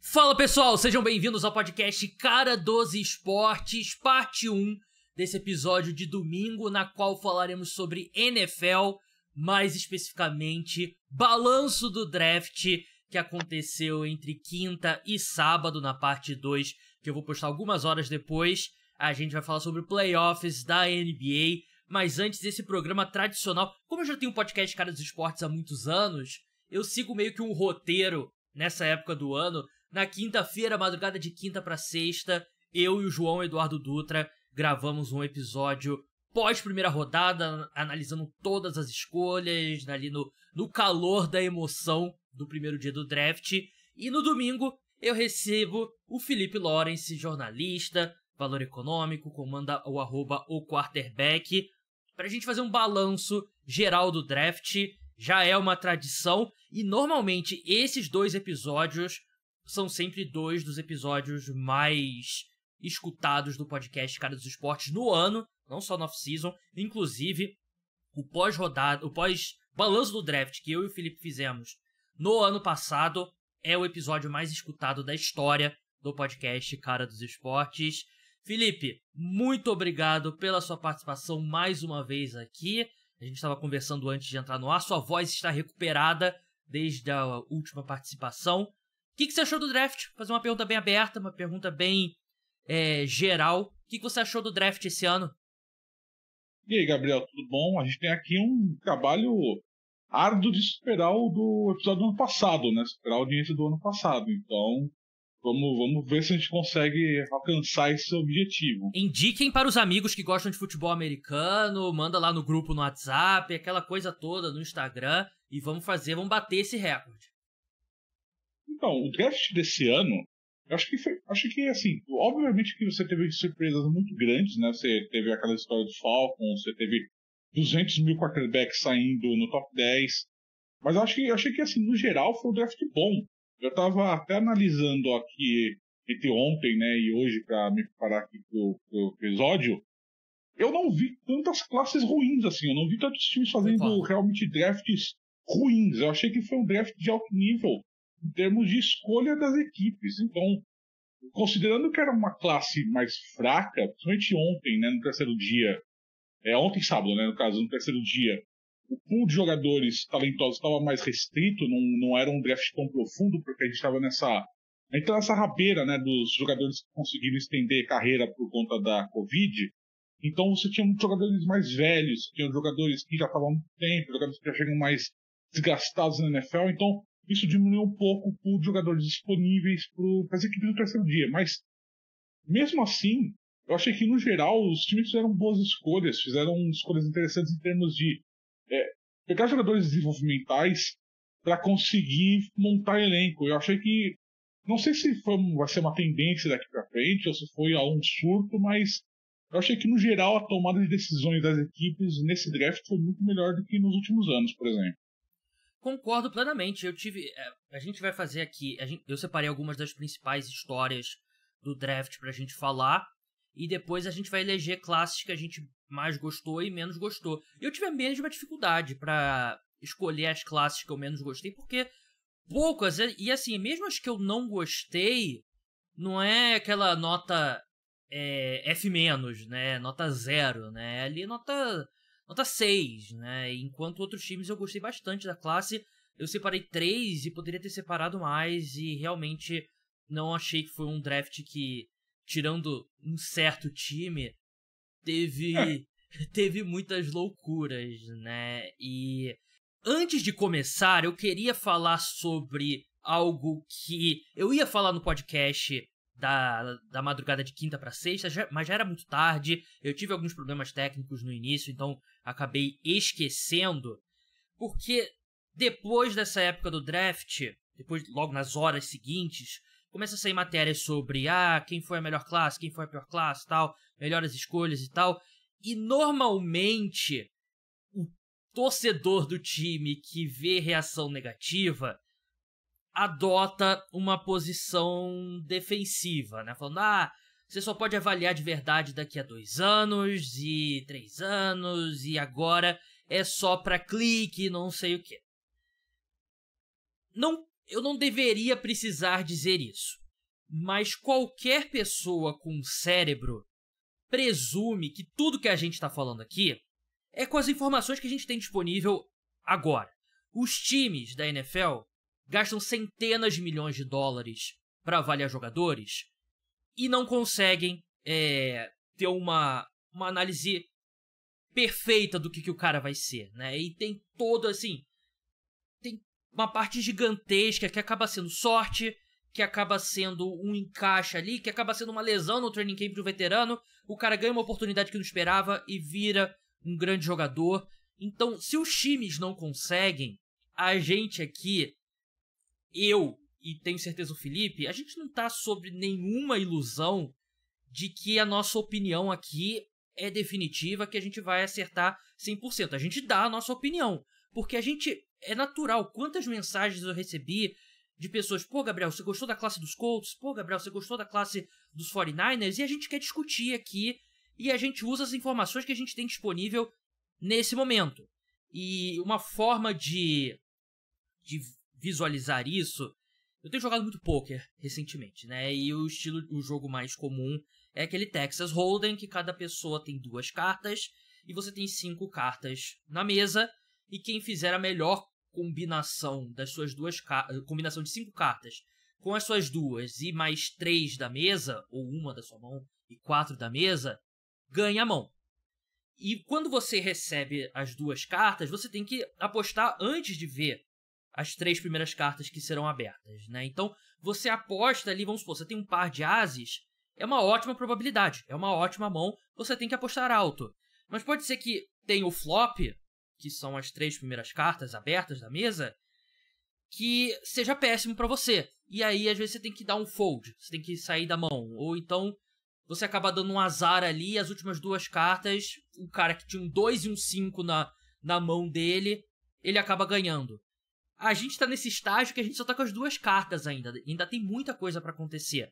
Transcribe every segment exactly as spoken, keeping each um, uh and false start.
Fala pessoal, sejam bem-vindos ao podcast Cara dos Esportes, parte um desse episódio de domingo, na qual falaremos sobre N F L, mais especificamente balanço do draft que aconteceu entre quinta e sábado na parte dois, que eu vou postar algumas horas depois. A gente vai falar sobre playoffs da N B A, mas antes desse programa tradicional, como eu já tenho um podcast Cara dos Esportes há muitos anos, eu sigo meio que um roteiro nessa época do ano. Na quinta-feira, madrugada de quinta para sexta, eu e o João Eduardo Dutra gravamos um episódio pós-primeira rodada, analisando todas as escolhas, ali no, no calor da emoção do primeiro dia do draft. E no domingo, eu recebo o Felipe Lawrence, jornalista, Valor Econômico, comanda o arroba o quarterback, pra gente fazer um balanço geral do draft. Já é uma tradição, e normalmente esses dois episódios são sempre dois dos episódios mais escutados do podcast Cara dos Esportes no ano, não só no off-season. Inclusive, o pós-rodada, o pós-balanço do draft que eu e o Felipe fizemos no ano passado é o episódio mais escutado da história do podcast Cara dos Esportes. Felipe, muito obrigado pela sua participação mais uma vez aqui. A gente estava conversando antes de entrar no ar, sua voz está recuperada desde a última participação. O que, que você achou do draft? Vou fazer uma pergunta bem aberta, uma pergunta bem é, geral. O que, que você achou do draft esse ano? E aí, Gabriel, tudo bom? A gente tem aqui um trabalho árduo de superar o do episódio do ano passado, né? Superar a audiência do ano passado. Então, vamos, vamos ver se a gente consegue alcançar esse objetivo. Indiquem para os amigos que gostam de futebol americano, manda lá no grupo no WhatsApp, aquela coisa toda no Instagram, e vamos fazer, vamos bater esse recorde. Então, o draft desse ano, eu acho que foi, acho que assim, obviamente que você teve surpresas muito grandes, né? Você teve aquela história do Falcons, você teve duzentos mil quarterbacks saindo no top dez, mas eu acho que, eu achei que assim, no geral, foi um draft bom. Eu tava até analisando aqui entre ontem, né, e hoje para me preparar aqui pro, pro episódio, eu não vi tantas classes ruins assim, eu não vi tantos times fazendo realmente drafts ruins. Eu achei que foi um draft de alto nível em termos de escolha das equipes. Então, considerando que era uma classe mais fraca, principalmente ontem, né, no terceiro dia, é, ontem sábado, né, no caso, no terceiro dia, o pool de jogadores talentosos estava mais restrito, não, não era um draft tão profundo, porque a gente estava nessa, então nessa rabeira, né, dos jogadores que conseguiram estender carreira por conta da Covid. Então você tinha muitos jogadores mais velhos, tinha jogadores que já estavam há muito tempo, jogadores que já chegam mais desgastados na N F L, então isso diminuiu um pouco o pool de jogadores disponíveis para as equipes do terceiro dia. Mas, mesmo assim, eu achei que, no geral, os times fizeram boas escolhas, fizeram escolhas interessantes em termos de é, pegar jogadores desenvolvimentais para conseguir montar elenco. Eu achei que, não sei se foi, vai ser uma tendência daqui para frente ou se foi um surto, mas eu achei que, no geral, a tomada de decisões das equipes nesse draft foi muito melhor do que nos últimos anos, por exemplo. Concordo plenamente. Eu tive. A gente vai fazer aqui. A gente, eu separei algumas das principais histórias do draft pra gente falar. E depois a gente vai eleger classes que a gente mais gostou e menos gostou. Eu tive a mesma dificuldade pra escolher as classes que eu menos gostei, porque poucas. E assim, mesmo as que eu não gostei, não é aquela nota é, F-, né? Nota zero, né? Ali nota. Nota seis, né? Enquanto outros times eu gostei bastante da classe. Eu separei três e poderia ter separado mais. E realmente não achei que foi um draft que, tirando um certo time, teve, é. teve muitas loucuras, né? E antes de começar, eu queria falar sobre algo que eu ia falar no podcast Da, da madrugada de quinta para sexta, já, mas já era muito tarde, eu tive alguns problemas técnicos no início, então acabei esquecendo, porque depois dessa época do draft, depois logo nas horas seguintes, começa a sair matérias sobre ah, quem foi a melhor classe, quem foi a pior classe, tal, melhores escolhas e tal, e normalmente o torcedor do time que vê reação negativa adota uma posição defensiva, né? Falando, ah, você só pode avaliar de verdade daqui a dois anos e três anos e agora é só pra clique, não sei o quê. Não eu não deveria precisar dizer isso, mas qualquer pessoa com cérebro presume que tudo que a gente está falando aqui é com as informações que a gente tem disponível agora. Os times da N F L gastam centenas de milhões de dólares para avaliar jogadores e não conseguem é, ter uma, uma análise perfeita do que, que o cara vai ser, né? E tem todo, assim, tem uma parte gigantesca que acaba sendo sorte, que acaba sendo um encaixe ali, que acaba sendo uma lesão no training camp do veterano, o cara ganha uma oportunidade que não esperava e vira um grande jogador. Então, se os times não conseguem, a gente aqui, eu e tenho certeza o Felipe, a gente não tá sobre nenhuma ilusão de que a nossa opinião aqui é definitiva, que a gente vai acertar cem por cento. A gente dá a nossa opinião, porque a gente, é natural. Quantas mensagens eu recebi de pessoas, pô, Gabriel, você gostou da classe dos Colts? Pô, Gabriel, você gostou da classe dos forty-niners? E a gente quer discutir aqui, e a gente usa as informações que a gente tem disponível nesse momento. E uma forma de, de visualizar isso, eu tenho jogado muito poker recentemente, né? E o estilo, o jogo mais comum é aquele Texas Hold'em, que cada pessoa tem duas cartas, e você tem cinco cartas na mesa, e quem fizer a melhor combinação das suas duas combinação de cinco cartas com as suas duas e mais três da mesa, ou uma da sua mão e quatro da mesa, ganha a mão. E quando você recebe as duas cartas, você tem que apostar antes de ver as três primeiras cartas que serão abertas, né? Então, você aposta ali, vamos supor, você tem um par de ases, é uma ótima probabilidade, é uma ótima mão, você tem que apostar alto. Mas pode ser que tenha o flop, que são as três primeiras cartas abertas da mesa, que seja péssimo pra você. E aí, às vezes, você tem que dar um fold, você tem que sair da mão. Ou então, você acaba dando um azar ali, as últimas duas cartas, o cara que tinha um dois e um cinco na, na mão dele, ele acaba ganhando. A gente tá nesse estágio que a gente só tá com as duas cartas ainda. Ainda tem muita coisa pra acontecer.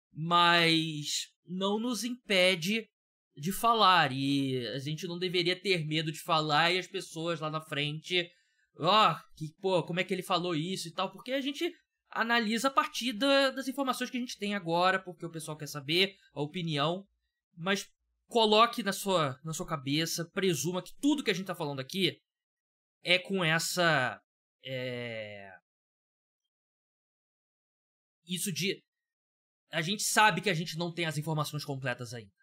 Mas não nos impede de falar. E a gente não deveria ter medo de falar e as pessoas lá na frente... Ó, oh, que, pô, como é que ele falou isso e tal? Porque a gente analisa a partir da, das informações que a gente tem agora, porque o pessoal quer saber a opinião. Mas coloque na sua, na sua cabeça, presuma que tudo que a gente tá falando aqui é com essa... É... Isso de... A gente sabe que a gente não tem as informações completas ainda.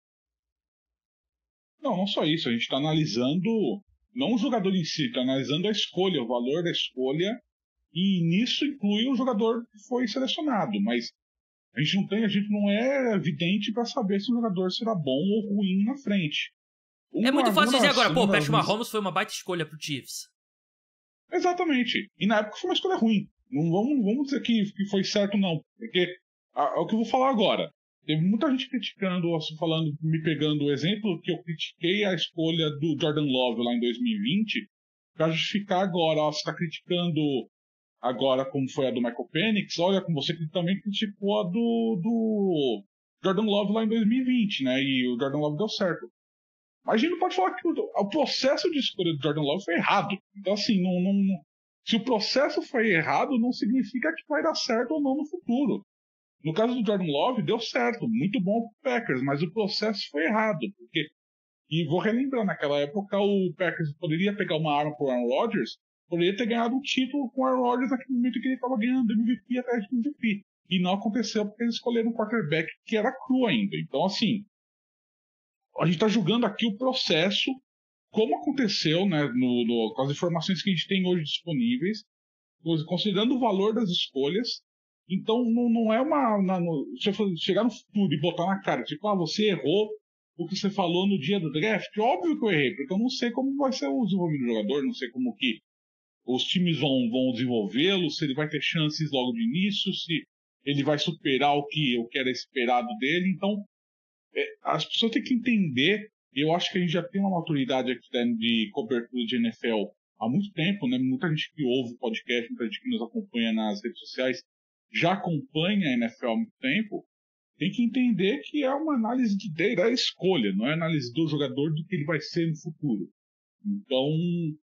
Não, não só isso. A gente está analisando, não o jogador em si, está analisando a escolha, o valor da escolha, e nisso inclui o jogador que foi selecionado. Mas a gente não tem, a gente não é evidente para saber se o jogador será bom ou ruim na frente. Uma, é muito fácil dizer agora, pô, Patrick das... Mahomes foi uma baita escolha pro Chiefs. Exatamente. E na época foi uma escolha ruim. Não vamos, vamos dizer que, que foi certo, não. Porque é o que eu vou falar agora. Teve muita gente criticando, assim, falando, me pegando o exemplo que eu critiquei a escolha do Jordan Love lá em dois mil e vinte, para justificar agora, ó, você está criticando agora como foi a do Michael Penix, olha como você também criticou a do, do Jordan Love lá em dois mil e vinte, né? E o Jordan Love deu certo. Mas a gente não pode falar que o, o processo de escolha do Jordan Love foi errado. Então, assim, não, não, se o processo foi errado, não significa que vai dar certo ou não no futuro. No caso do Jordan Love, deu certo, muito bom pro Packers, mas o processo foi errado, porque, e vou relembrar, naquela época o Packers poderia pegar uma arma pro Aaron Rodgers, poderia ter ganhado um título com o Aaron Rodgers naquele momento que ele estava ganhando M V P atrás de M V P, e não aconteceu porque eles escolheram um quarterback que era cru ainda. Então, assim, a gente está julgando aqui o processo, como aconteceu, né, no, no, com as informações que a gente tem hoje disponíveis, considerando o valor das escolhas. Então, não, não é uma... Na, no, se eu chegar no futuro e botar na cara, tipo, ah, você errou o que você falou no dia do draft, óbvio que eu errei, porque eu não sei como vai ser o desenvolvimento do jogador, não sei como que os times vão, vão desenvolvê-lo, se ele vai ter chances logo de início, se ele vai superar o que, o que era esperado dele. Então, é, as pessoas têm que entender, e eu acho que a gente já tem uma maturidade aqui, né, de cobertura de N F L há muito tempo, né? Muita gente que ouve o podcast, muita gente que nos acompanha nas redes sociais, já acompanha a N F L há muito tempo, tem que entender que é uma análise de da escolha, não é análise do jogador do que ele vai ser no futuro. Então,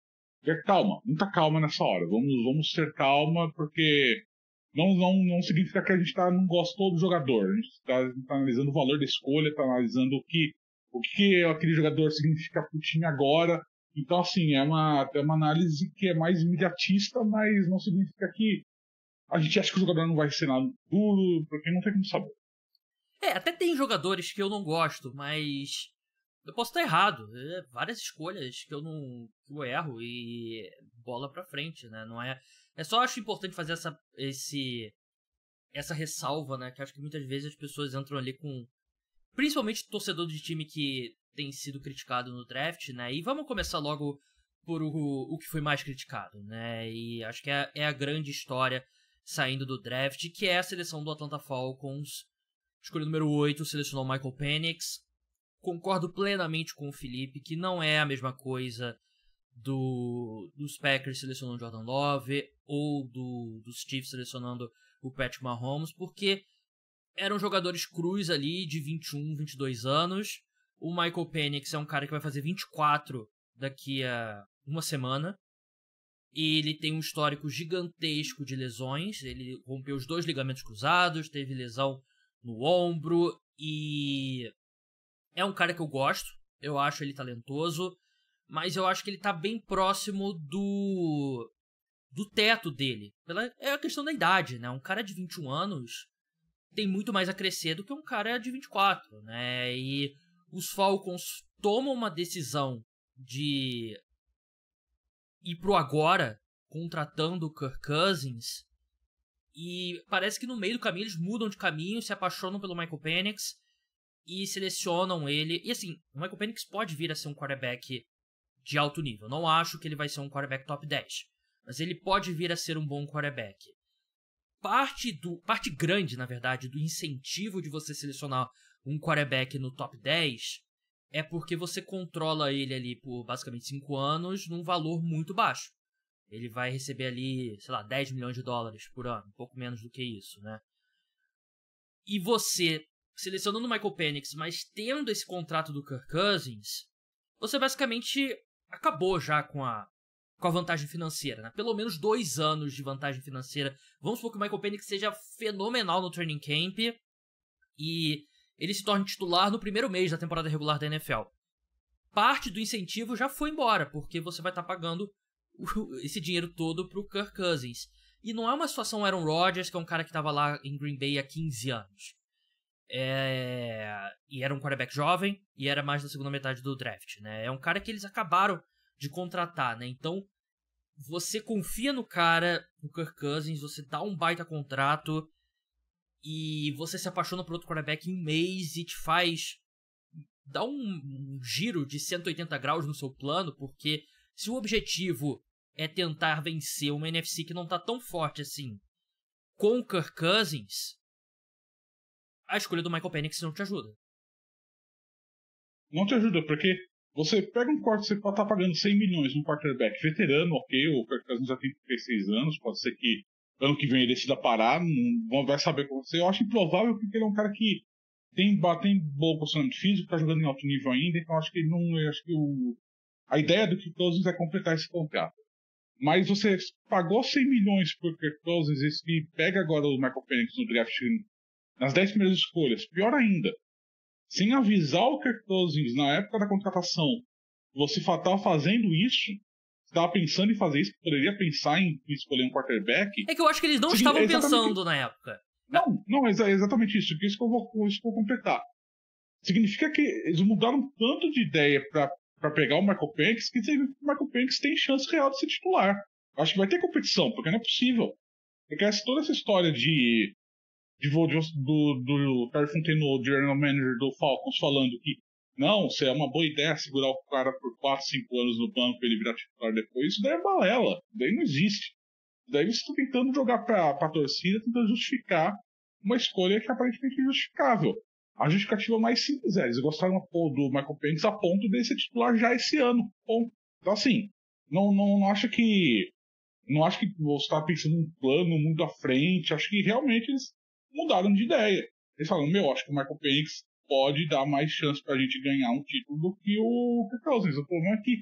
É, calma, muita calma nessa hora. Vamos, vamos ter calma, porque não, não, não significa que a gente tá, não gostou do jogador. A gente está tá analisando o valor da escolha, está analisando o que, o que aquele jogador significa pro time agora. Então, assim, é uma, é uma análise que é mais imediatista, mas não significa que a gente acha que o jogador não vai ser nada duro, porque não tem como saber. É, até tem jogadores que eu não gosto, mas eu posso estar errado. É várias escolhas que eu não que eu erro e bola pra frente, né? Não é. É só acho importante fazer essa esse essa ressalva, né? Que acho que muitas vezes as pessoas entram ali com, principalmente torcedor de time que tem sido criticado no draft, né? E vamos começar logo por o, o que foi mais criticado, né? E acho que é, é a grande história saindo do draft, que é a seleção do Atlanta Falcons. Escolha número oito, selecionou Michael Penix. Concordo plenamente com o Felipe que não é a mesma coisa do, dos Packers selecionando Jordan Love ou do, dos Chiefs selecionando o Patrick Mahomes, porque eram jogadores crus ali de vinte e um, vinte e dois anos. O Michael Penix é um cara que vai fazer vinte e quatro daqui a uma semana. E ele tem um histórico gigantesco de lesões. Ele rompeu os dois ligamentos cruzados, teve lesão no ombro e é um cara que eu gosto. Eu acho ele talentoso, mas eu acho que ele tá bem próximo do do teto dele. Pela, é a questão da idade, né? Um cara de vinte e um anos tem muito mais a crescer do que um cara de vinte e quatro, né? E os Falcons tomam uma decisão de ir pro agora, contratando o Kirk Cousins, e parece que no meio do caminho eles mudam de caminho, se apaixonam pelo Michael Penix e selecionam ele. E assim, o Michael Penix pode vir a ser um quarterback de alto nível. Não acho que ele vai ser um quarterback top dez, mas ele pode vir a ser um bom quarterback. Parte, do, parte grande, na verdade, do incentivo de você selecionar um quarterback no top dez é porque você controla ele ali por basicamente cinco anos num valor muito baixo. Ele vai receber ali, sei lá, dez milhões de dólares por ano, um pouco menos do que isso, né? E você, selecionando o Michael Penix, mas tendo esse contrato do Kirk Cousins, você basicamente acabou já com a, com a vantagem financeira, né? Pelo menos dois anos de vantagem financeira. Vamos supor que o Michael Penix seja fenomenal no training camp e ele se torne titular no primeiro mês da temporada regular da N F L. Parte do incentivo já foi embora, porque você vai estar pagando esse dinheiro todo pro Kirk Cousins. E não é uma situação Aaron Rodgers, que é um cara que estava lá em Green Bay há quinze anos. É... E era um quarterback jovem, e era mais na segunda metade do draft, né? É um cara que eles acabaram de contratar, né? Então, você confia no cara, no Kirk Cousins, você dá um baita contrato, e você se apaixona por outro quarterback em um mês e te faz dar um, um giro de cento e oitenta graus no seu plano, porque se o objetivo é tentar vencer uma N F C que não tá tão forte assim com o Kirk Cousins, a escolha do Michael Penix não te ajuda. Não te ajuda, porque você pega um corte, você pode estar pagando cem milhões num quarterback veterano, ok, o Kirk Cousins já tem trinta e seis anos, pode ser que ano que vem ele decida parar, não vai saber como ser. Eu acho improvável porque ele é um cara que tem, tem bom posicionamento físico, tá jogando em alto nível ainda, então acho que ele não. Eu acho que o, a ideia do Kirk Cousins é completar esse contrato. Mas você pagou cem milhões por Kirk Cousins e pega agora o Michael Penix no draft nas dez primeiras escolhas, pior ainda, sem avisar o Kirk Cousins na época da contratação, você estava fazendo isso, estava pensando em fazer isso, poderia pensar em escolher um quarterback. É que eu acho que eles não estavam é pensando na época. Não, não, é exatamente isso. Isso que eu vou, isso que eu vou completar. Significa que eles mudaram tanto de ideia para pegar o Michael Penix que o Michael Penix tem chance real de ser titular. Acho que vai ter competição, porque não é possível. Porque toda essa história de, de, de do, do Terry Fontenot, o general manager do Falcons, falando que não, se é uma boa ideia segurar o cara por quatro, cinco anos no banco e ele virar titular depois, isso daí é balela, daí não existe. Daí você está tentando jogar para a torcida, tentando justificar uma escolha que é aparentemente injustificável. A justificativa mais simples é, eles gostaram do Michael Penix a ponto de ser titular já esse ano. Bom, então assim, não, não, não acho que não acho que você está pensando num plano muito à frente, acho que realmente eles mudaram de ideia. Eles falaram, meu, acho que o Michael Penix pode dar mais chance pra gente ganhar um título do que o Kirk Cousins. O problema é que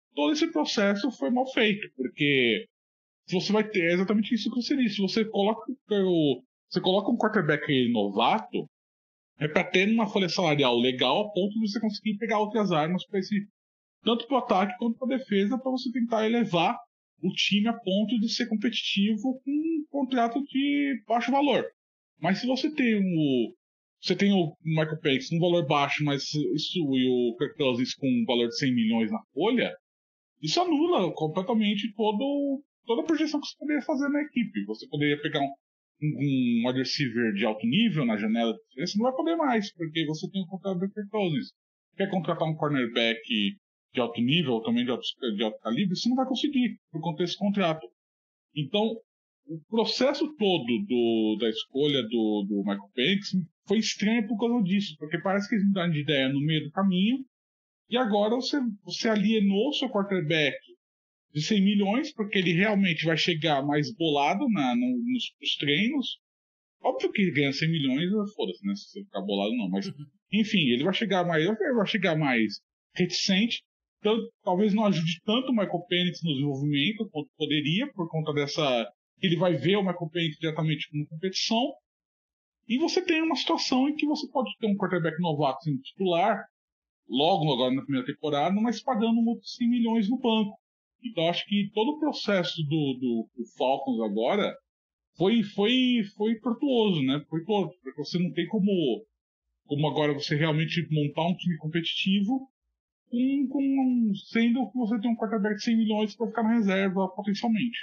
todo esse processo foi mal feito, porque se você vai ter, é exatamente isso que você disse, se você coloca, o, você coloca um quarterback novato, é para ter uma folha salarial legal a ponto de você conseguir pegar outras armas para esse, tanto para o ataque quanto para a defesa, para você tentar elevar o time a ponto de ser competitivo com um contrato de baixo valor. Mas se você tem o você tem o Michael Penix com um valor baixo, mas isso e o Kirk Cousins com um valor de cem milhões na folha, isso anula completamente todo, toda a projeção que você poderia fazer na equipe. Você poderia pegar um, um wide receiver de alto nível na janela, você não vai poder mais, porque você tem o contrato do Kirk Cousins. Quer contratar um cornerback de alto nível, ou também de alto, de alto calibre, você não vai conseguir, por conta desse contrato. Então, o processo todo do, da escolha do, do Michael Penix foi estranho por causa disso, porque parece que eles mudaram de ideia no meio do caminho, e agora você, você alienou seu quarterback de cem milhões, porque ele realmente vai chegar mais bolado na, no, nos, nos treinos. Óbvio que ganha cem milhões, foda-se, né? Se você ficar bolado, não. Mas, enfim, ele vai chegar mais, ele vai chegar mais reticente. Então, talvez não ajude tanto o Michael Penix no desenvolvimento quanto poderia, por conta dessa. Ele vai ver o Michael Penix diretamente como competição. E você tem uma situação em que você pode ter um quarterback novato sendo titular, logo agora na primeira temporada, mas pagando outros cem milhões no banco. Então, acho que todo o processo do, do, do Falcons agora foi, foi, foi tortuoso, né? Foi torto, porque você não tem como, como agora você realmente montar um time competitivo com, com, sendo que você tem um quarterback de cem milhões para ficar na reserva potencialmente.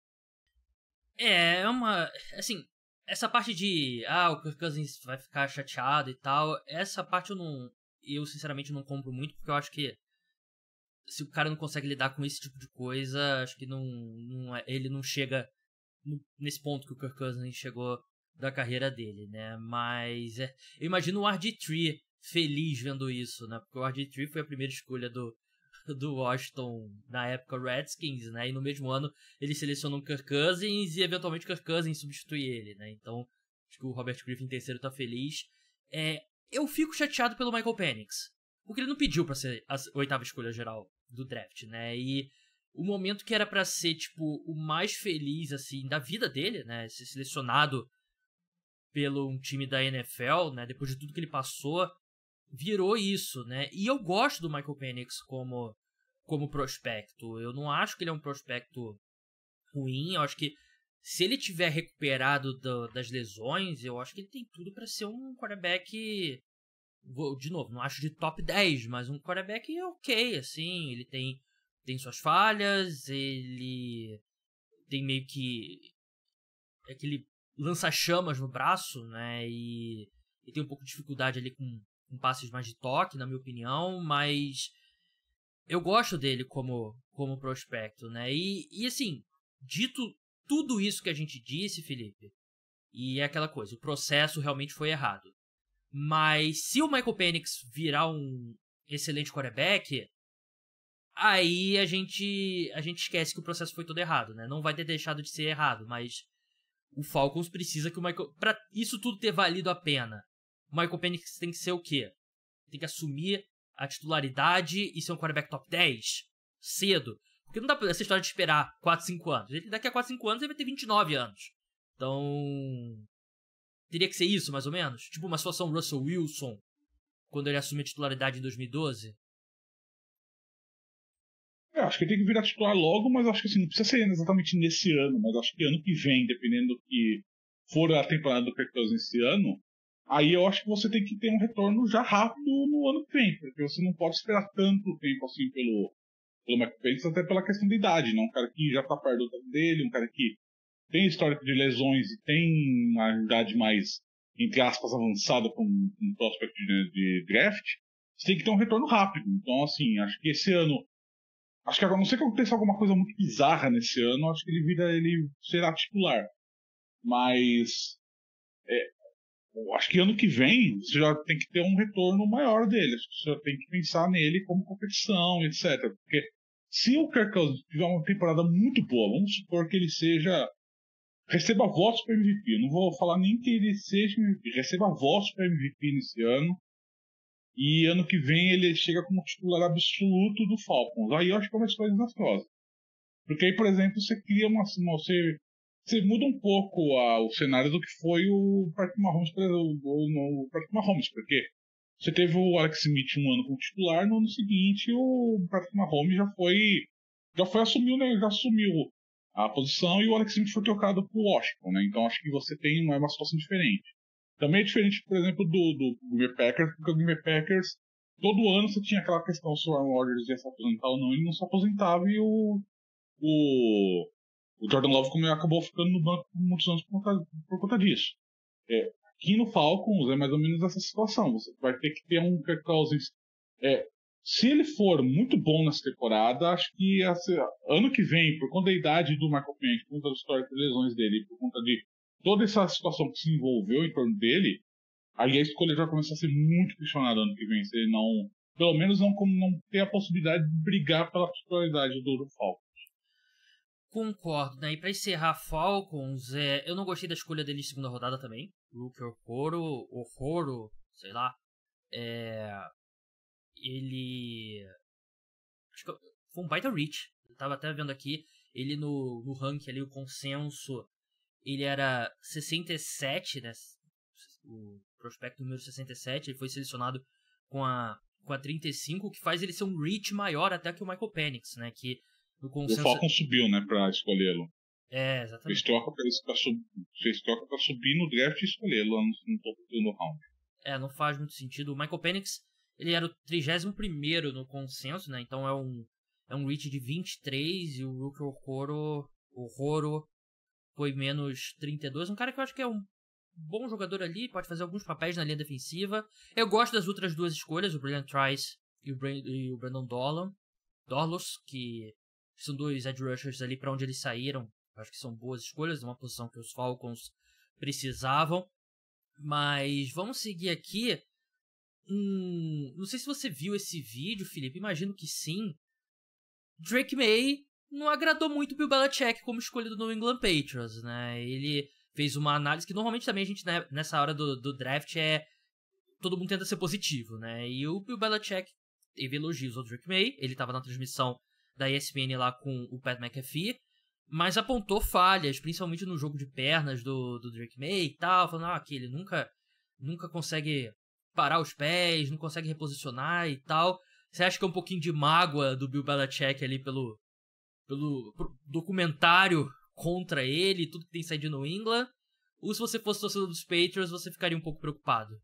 É, é uma... Assim, essa parte de... Ah, o Kirk Cousins vai ficar chateado e tal, essa parte eu não... Eu, sinceramente, não compro muito, porque eu acho que se o cara não consegue lidar com esse tipo de coisa, acho que não, não ele não chega nesse ponto que o Kirk Cousins chegou da carreira dele, né? Mas é, eu imagino o R G três feliz vendo isso, né? Porque o R G três foi a primeira escolha do, do Washington na época Redskins, né? E no mesmo ano ele selecionou o Kirk Cousins e eventualmente o Kirk Cousins substitui ele, né? Então acho que o Robert Griffin terceiro tá feliz. É, eu fico chateado pelo Michael Penix, porque ele não pediu pra ser a oitava escolha geral do draft, né? E o momento que era pra ser, tipo, o mais feliz, assim, da vida dele, né? Ser selecionado pelo um time da N F L, né? Depois de tudo que ele passou, virou isso, né? E eu gosto do Michael Penix como, como prospecto. Eu não acho que ele é um prospecto ruim. Eu acho que se ele tiver recuperado do, das lesões, eu acho que ele tem tudo pra ser um quarterback... De novo, não acho de top dez, mas um quarterback ok, assim. Ele tem, tem suas falhas, ele tem meio que aquele lança-chamas no braço, né? E, e tem um pouco de dificuldade ali com, com passes mais de toque, na minha opinião, mas eu gosto dele como, como prospecto, né? E, e assim, dito tudo isso que a gente disse, Felipe, e é aquela coisa, o processo realmente foi errado. Mas se o Michael Penix virar um excelente quarterback, aí a gente a gente esquece que o processo foi todo errado, né? Não vai ter deixado de ser errado, mas o Falcons precisa que o Michael... Pra isso tudo ter valido a pena, o Michael Penix tem que ser o quê? Tem que assumir a titularidade e ser um quarterback top dez cedo. Porque não dá pra essa história de esperar quatro, cinco anos. Daqui a quatro, cinco anos ele vai ter vinte e nove anos. Então... Teria que ser isso, mais ou menos? Tipo uma situação Russell Wilson, quando ele assumiu a titularidade em dois mil e doze? É, acho que ele tem que virar titular logo, mas acho que assim, não precisa ser exatamente nesse ano, mas acho que ano que vem, dependendo do que for a temporada do Kirk Cousins esse ano, aí eu acho que você tem que ter um retorno já rápido no ano que vem, porque você não pode esperar tanto tempo assim pelo, pelo Michael Penix, até pela questão da idade, né? Um cara que já tá perto dele, um cara que tem histórico de lesões e tem uma idade mais, entre aspas, avançada para um, um prospect de, de draft, você tem que ter um retorno rápido. Então, assim, acho que esse ano, acho que agora, a não sei que aconteça alguma coisa muito bizarra nesse ano, acho que ele vira, ele será titular. Mas, é, acho que ano que vem, você já tem que ter um retorno maior dele. Acho que você já tem que pensar nele como competição, etcétera. Porque se o Kirk Cousins tiver uma temporada muito boa, vamos supor que ele seja... Receba votos para M V P. Eu não vou falar nem que ele seja M V P. Receba votos para M V P nesse ano. e ano que vem ele chega como titular absoluto do Falcons. Aí eu acho que é uma escolha desastrosa. Porque aí, por exemplo, você cria uma... uma você, você muda um pouco a, o cenário do que foi o Patrick Mahomes, o, o, o Patrick Mahomes, porque você teve o Alex Smith um ano como titular, no ano seguinte o Patrick Mahomes já foi, já foi assumiu, né, já assumiu a posição e o Alex Smith foi trocado para o Washington, né? Então acho que você tem uma, uma situação diferente. Também é diferente, por exemplo, do, do Green Bay Packers, porque o Green Bay Packers, todo ano você tinha aquela questão se o Aaron Rodgers ia se aposentar ou não, ele não se aposentava e o, o, o Jordan Love acabou ficando no banco por muitos anos por conta, por conta disso. É, aqui no Falcons é mais ou menos essa situação, você vai ter que ter um Kirk Cousins... É, se ele for muito bom nessa temporada, acho que assim, ano que vem, por conta da idade do Michael Penix, por conta da história de lesões dele, por conta de toda essa situação que se envolveu em torno dele, aí a escolha já vai começar a ser muito questionada ano que vem, se ele não, pelo menos não, como não ter a possibilidade de brigar pela titularidade do, do Falcons. Concordo, né? E pra encerrar Falcons, é, eu não gostei da escolha dele de segunda rodada também. Rookie Okoro, Okoro, sei lá. É... Ele... Acho que foi um baita reach. Eu tava até vendo aqui, ele no, no ranking ali, o consenso, ele era sessenta e sete, né? O prospecto número sessenta e sete, ele foi selecionado com a, com a trinta e cinco, o que faz ele ser um reach maior até que o Michael Penix, né? Que no consenso... O Falcon subiu, né, pra escolhê-lo. É, exatamente. Fez troca pra, pra, sub... Fez troca pra subir no draft e escolhê-lo no, no topo do round. É, não faz muito sentido. O Michael Penix, ele era o trigésimo primeiro no consenso, né? Então é um, é um reach de vinte e três e o Rookie Okoro, o Roro foi menos trinta e dois. Um cara que eu acho que é um bom jogador ali, pode fazer alguns papéis na linha defensiva. Eu gosto das outras duas escolhas, o Brilliant Trice e o, Brand- e o Brandon Dolan, Dorlos, que são dois edge rushers ali para onde eles saíram. Acho que são boas escolhas, uma posição que os Falcons precisavam. Mas vamos seguir aqui. Hum, não sei se você viu esse vídeo, Felipe, imagino que sim. Drake May não agradou muito o Bill Belichick como escolha do New England Patriots, né? Ele fez uma análise que normalmente também a gente, né, nessa hora do, do draft, é todo mundo tenta ser positivo, né? E o Bill Belichick teve elogios ao Drake May, ele estava na transmissão da E S P N lá com o Pat McAfee, mas apontou falhas, principalmente no jogo de pernas do, do Drake May e tal, falando ah, que ele nunca, nunca consegue parar os pés, não consegue reposicionar e tal. Você acha que é um pouquinho de mágoa do Bill Belichick ali pelo, pelo documentário contra ele, tudo que tem saído de New England? Ou se você fosse torcedor dos Patriots, você ficaria um pouco preocupado?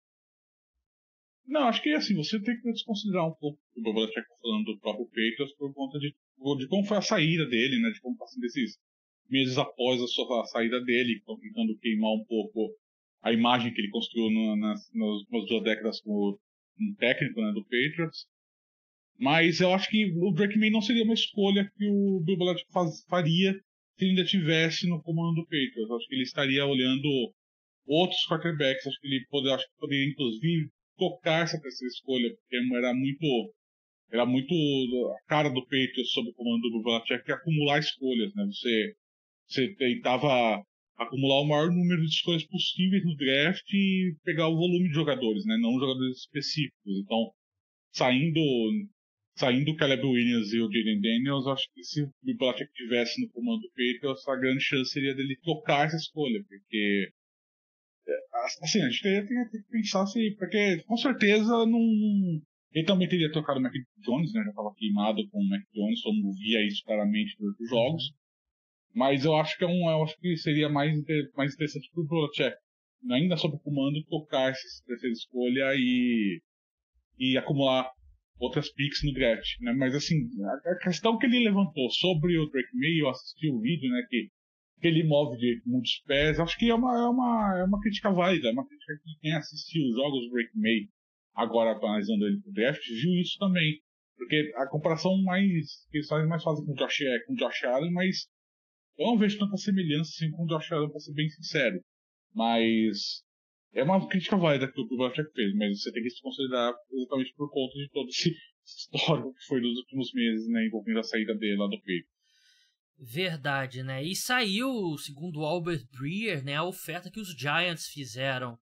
Não, acho que assim, você tem que desconsiderar um pouco o Bill Belichick falando do próprio Patriots por conta de, de como foi a saída dele, né? De como passando desses meses após a sua a saída dele, estão tentando queimar um pouco a imagem que ele construiu no, nas, nas últimas duas décadas como um técnico, né, do Patriots. Mas eu acho que o Drake May não seria uma escolha que o Bill Belichick faz, faria se ele ainda estivesse no comando do Patriots. Eu acho que ele estaria olhando outros quarterbacks. Acho que ele poderia, acho que poderia inclusive, tocar essa terceira escolha, porque era muito, era muito a cara do Patriots sob o comando do Bill Belichick, que acumular escolhas, né? Você, você tentava acumular o maior número de escolhas possíveis no draft e pegar o volume de jogadores, né? Não jogadores específicos. Então, saindo saindo o Caleb Williams e o Jaden Daniels, acho que se o Bill Belichick estivesse no comando do Patriots, a grande chance seria dele tocar essa escolha, porque assim, a gente teria que pensar se, porque com certeza não, ele também teria trocado o Mac Jones, né, já estava queimado com o Mac Jones, como via isso claramente durante os jogos, uhum. Mas eu acho que é um, eu acho que seria mais, mais interessante para o Belichick, ainda sob o comando, tocar essa terceira escolha e, e acumular outras picks no draft, né? Mas assim, a questão que ele levantou sobre o Drake May, eu assisti o vídeo, né, que, que ele move de muitos pés, acho que é uma, é uma, é uma crítica válida, é uma crítica que quem assistiu os jogos do Drake May, agora analisando ele pro draft, viu isso também, porque a comparação mais, que eles fazem mais fácil com o Josh, é, com o Josh Allen, mas eu não vejo tanta semelhança assim com o Josh Allen, pra ser bem sincero, mas é uma crítica válida que o Belichick fez, mas você tem que se considerar exatamente por conta de todo esse histórico que foi nos últimos meses, né, envolvendo a saída dele lá do Patriots. Verdade, né? E saiu, segundo o Albert Breer, né, a oferta que os Giants fizeram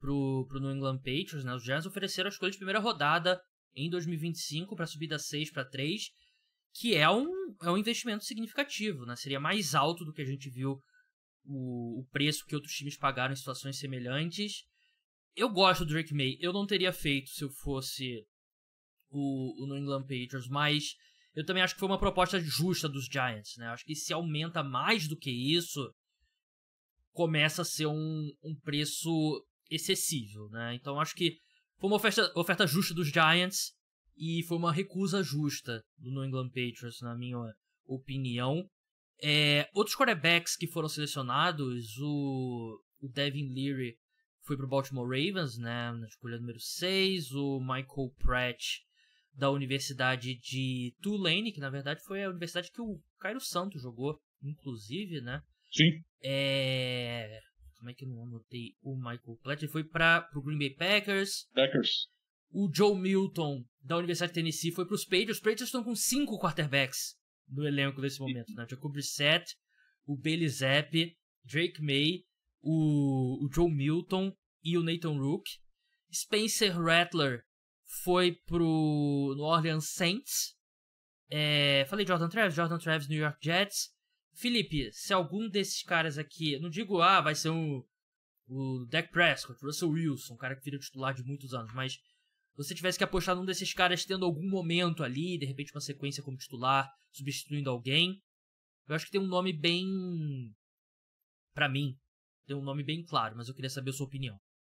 pro, pro New England Patriots, né? Os Giants ofereceram a escolha de primeira rodada em dois mil e vinte e cinco para subir da seis para três, que é um, é um investimento significativo, né? Seria mais alto do que a gente viu o, o preço que outros times pagaram em situações semelhantes. Eu gosto do Drake May, eu não teria feito se eu fosse o, o New England Patriots, mas eu também acho que foi uma proposta justa dos Giants, né? Acho que se aumenta mais do que isso, começa a ser um, um preço excessivo, né? Então acho que foi uma oferta, oferta justa dos Giants e foi uma recusa justa do New England Patriots, na minha opinião. É, outros quarterbacks que foram selecionados, o, o Devin Leary foi pro Baltimore Ravens, né, na escolha número seis, o Michael Pratt da Universidade de Tulane, que na verdade foi a universidade que o Cairo Santos jogou, inclusive, né? Sim. É... Como é que eu não anotei o Michael Pratt? Ele foi para o Green Bay Packers. Packers. O Joe Milton, da Universidade de Tennessee, foi para os Patriots. Os Patriots estão com cinco quarterbacks no elenco nesse momento, né? Jacob Brissett, o Bailey Zappi, Drake May, o, o Joe Milton e o Nathan Rook. Spencer Rattler foi pro New Orleans Saints. É... Falei Jordan Travis, Jordan Travis, New York Jets. Felipe, se algum desses caras aqui, não digo, ah, vai ser um, o Dak Prescott, Russell Wilson, um cara que vira titular de muitos anos, mas se você tivesse que apostar num desses caras tendo algum momento ali, de repente uma sequência como titular, substituindo alguém, eu acho que tem um nome bem, pra mim, tem um nome bem claro, mas eu queria saber a sua opinião.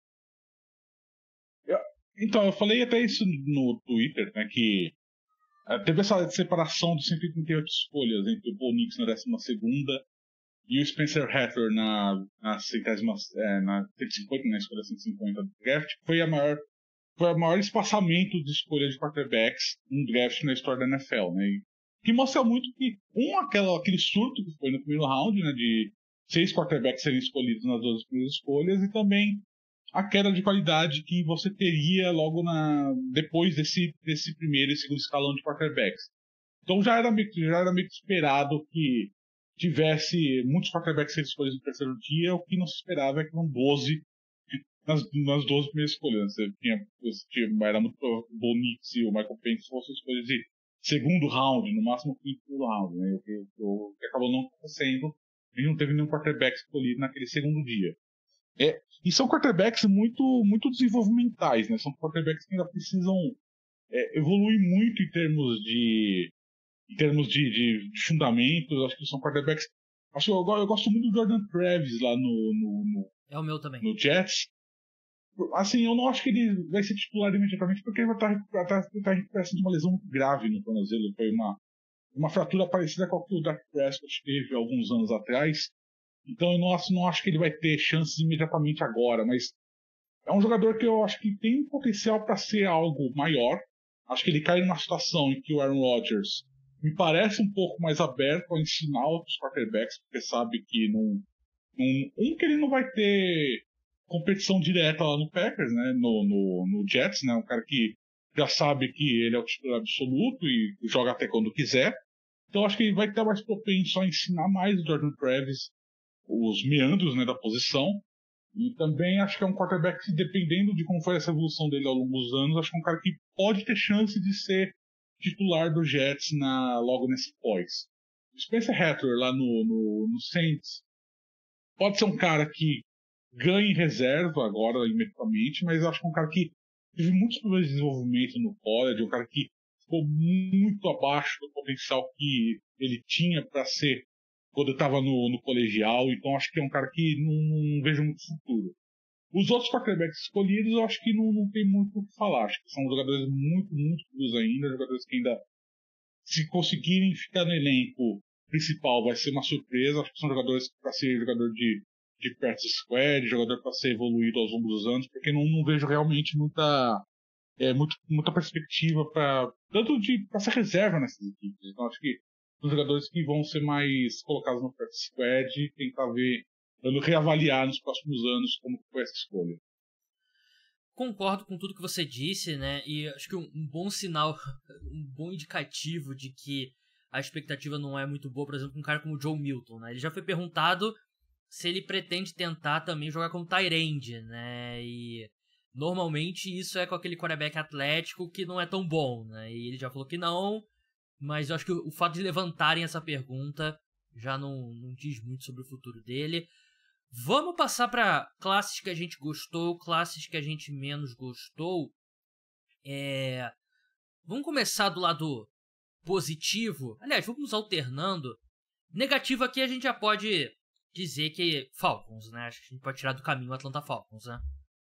Eu, então, eu falei até isso no Twitter, né, que Uh, teve essa separação de cento e trinta e oito escolhas entre o Bo Nix na décima segunda e o Spencer Rattler na, na centésima, é, na cento e cinquenta, na escolha cento e cinquenta do draft, foi a maior, foi o maior espaçamento de escolha de quarterbacks num draft na história da N F L, né? E, que mostra muito que, um, aquela, aquele surto que foi no primeiro round, né, de seis quarterbacks serem escolhidos nas duas primeiras escolhas, e também a queda de qualidade que você teria logo na, depois desse, desse primeiro e segundo escalão de quarterbacks. Então já era meio, já era meio esperado que tivesse muitos quarterbacks sendo escolhidos no terceiro dia. O que não se esperava é que eram doze nas, nas doze primeiras escolhas. Você tinha, você tinha, era muito provável que o Bo Nix e o Michael Penix fossem escolhidos de segundo round, no máximo quinto round, né? O que, o que acabou não acontecendo, e não teve nenhum quarterback escolhido naquele segundo dia. É, e são quarterbacks muito, muito desenvolvimentais, né? São quarterbacks que ainda precisam é, evoluir muito em termos de em termos de, de, de fundamentos. Acho que são quarterbacks. Acho que eu, eu gosto muito do Jordan Travis lá no, no, no, é o meu também. no Jets. Assim, eu não acho que ele vai ser titular imediatamente, porque ele vai estar, estar, estar recuperando de uma lesão muito grave no tornozelo. Foi uma, uma fratura parecida com a que o Dak Prescott teve alguns anos atrás. Então eu não acho, não acho que ele vai ter chances imediatamente agora, mas é um jogador que eu acho que tem potencial para ser algo maior. Acho que ele cai numa situação em que o Aaron Rodgers me parece um pouco mais aberto a ensinar outros quarterbacks, porque sabe que não, não, um que ele não vai ter competição direta lá no Packers, né, no, no, no Jets, né, um cara que já sabe que ele é o titular absoluto e joga até quando quiser. Então acho que ele vai estar mais propenso a ensinar mais o Jordan Travis os meandros, né, da posição. E também acho que é um quarterback que, dependendo de como foi essa evolução dele ao longo dos anos, acho que é um cara que pode ter chance de ser titular do Jets na, logo nesse pós. O Spencer Rattler lá no, no, no Saints pode ser um cara que ganhe reserva agora imediatamente, mas acho que é um cara que teve muitos problemas de desenvolvimento no college, um cara que ficou muito abaixo do potencial que ele tinha para ser quando eu estava no, no colegial, então acho que é um cara que não, não vejo muito futuro. Os outros quarterbacks escolhidos, eu acho que não, não tem muito o que falar. Acho que são jogadores muito, muito crus ainda, jogadores que ainda, se conseguirem ficar no elenco principal, vai ser uma surpresa. Acho que são jogadores para ser jogador de, de practice squad, jogador para ser evoluído ao longo dos anos, porque não, não vejo realmente muita, é, muito, muita perspectiva para tanto de para ser reserva nessas equipes. Então acho que os jogadores que vão ser mais colocados no practice squad e tentar ver, reavaliar nos próximos anos como foi essa escolha. Concordo com tudo que você disse, né? E acho que um, um bom sinal, um bom indicativo de que a expectativa não é muito boa, por exemplo, um cara como o Joe Milton, né? Ele já foi perguntado se ele pretende tentar também jogar como tight end, né? E normalmente isso é com aquele quarterback atlético que não é tão bom, né? E ele já falou que não, mas eu acho que o fato de levantarem essa pergunta já não, não diz muito sobre o futuro dele. Vamos passar para classes que a gente gostou, classes que a gente menos gostou. É... Vamos começar do lado positivo. Aliás, vamos alternando. Negativo aqui a gente já pode dizer que Falcons, né? Acho que a gente pode tirar do caminho o Atlanta Falcons, né?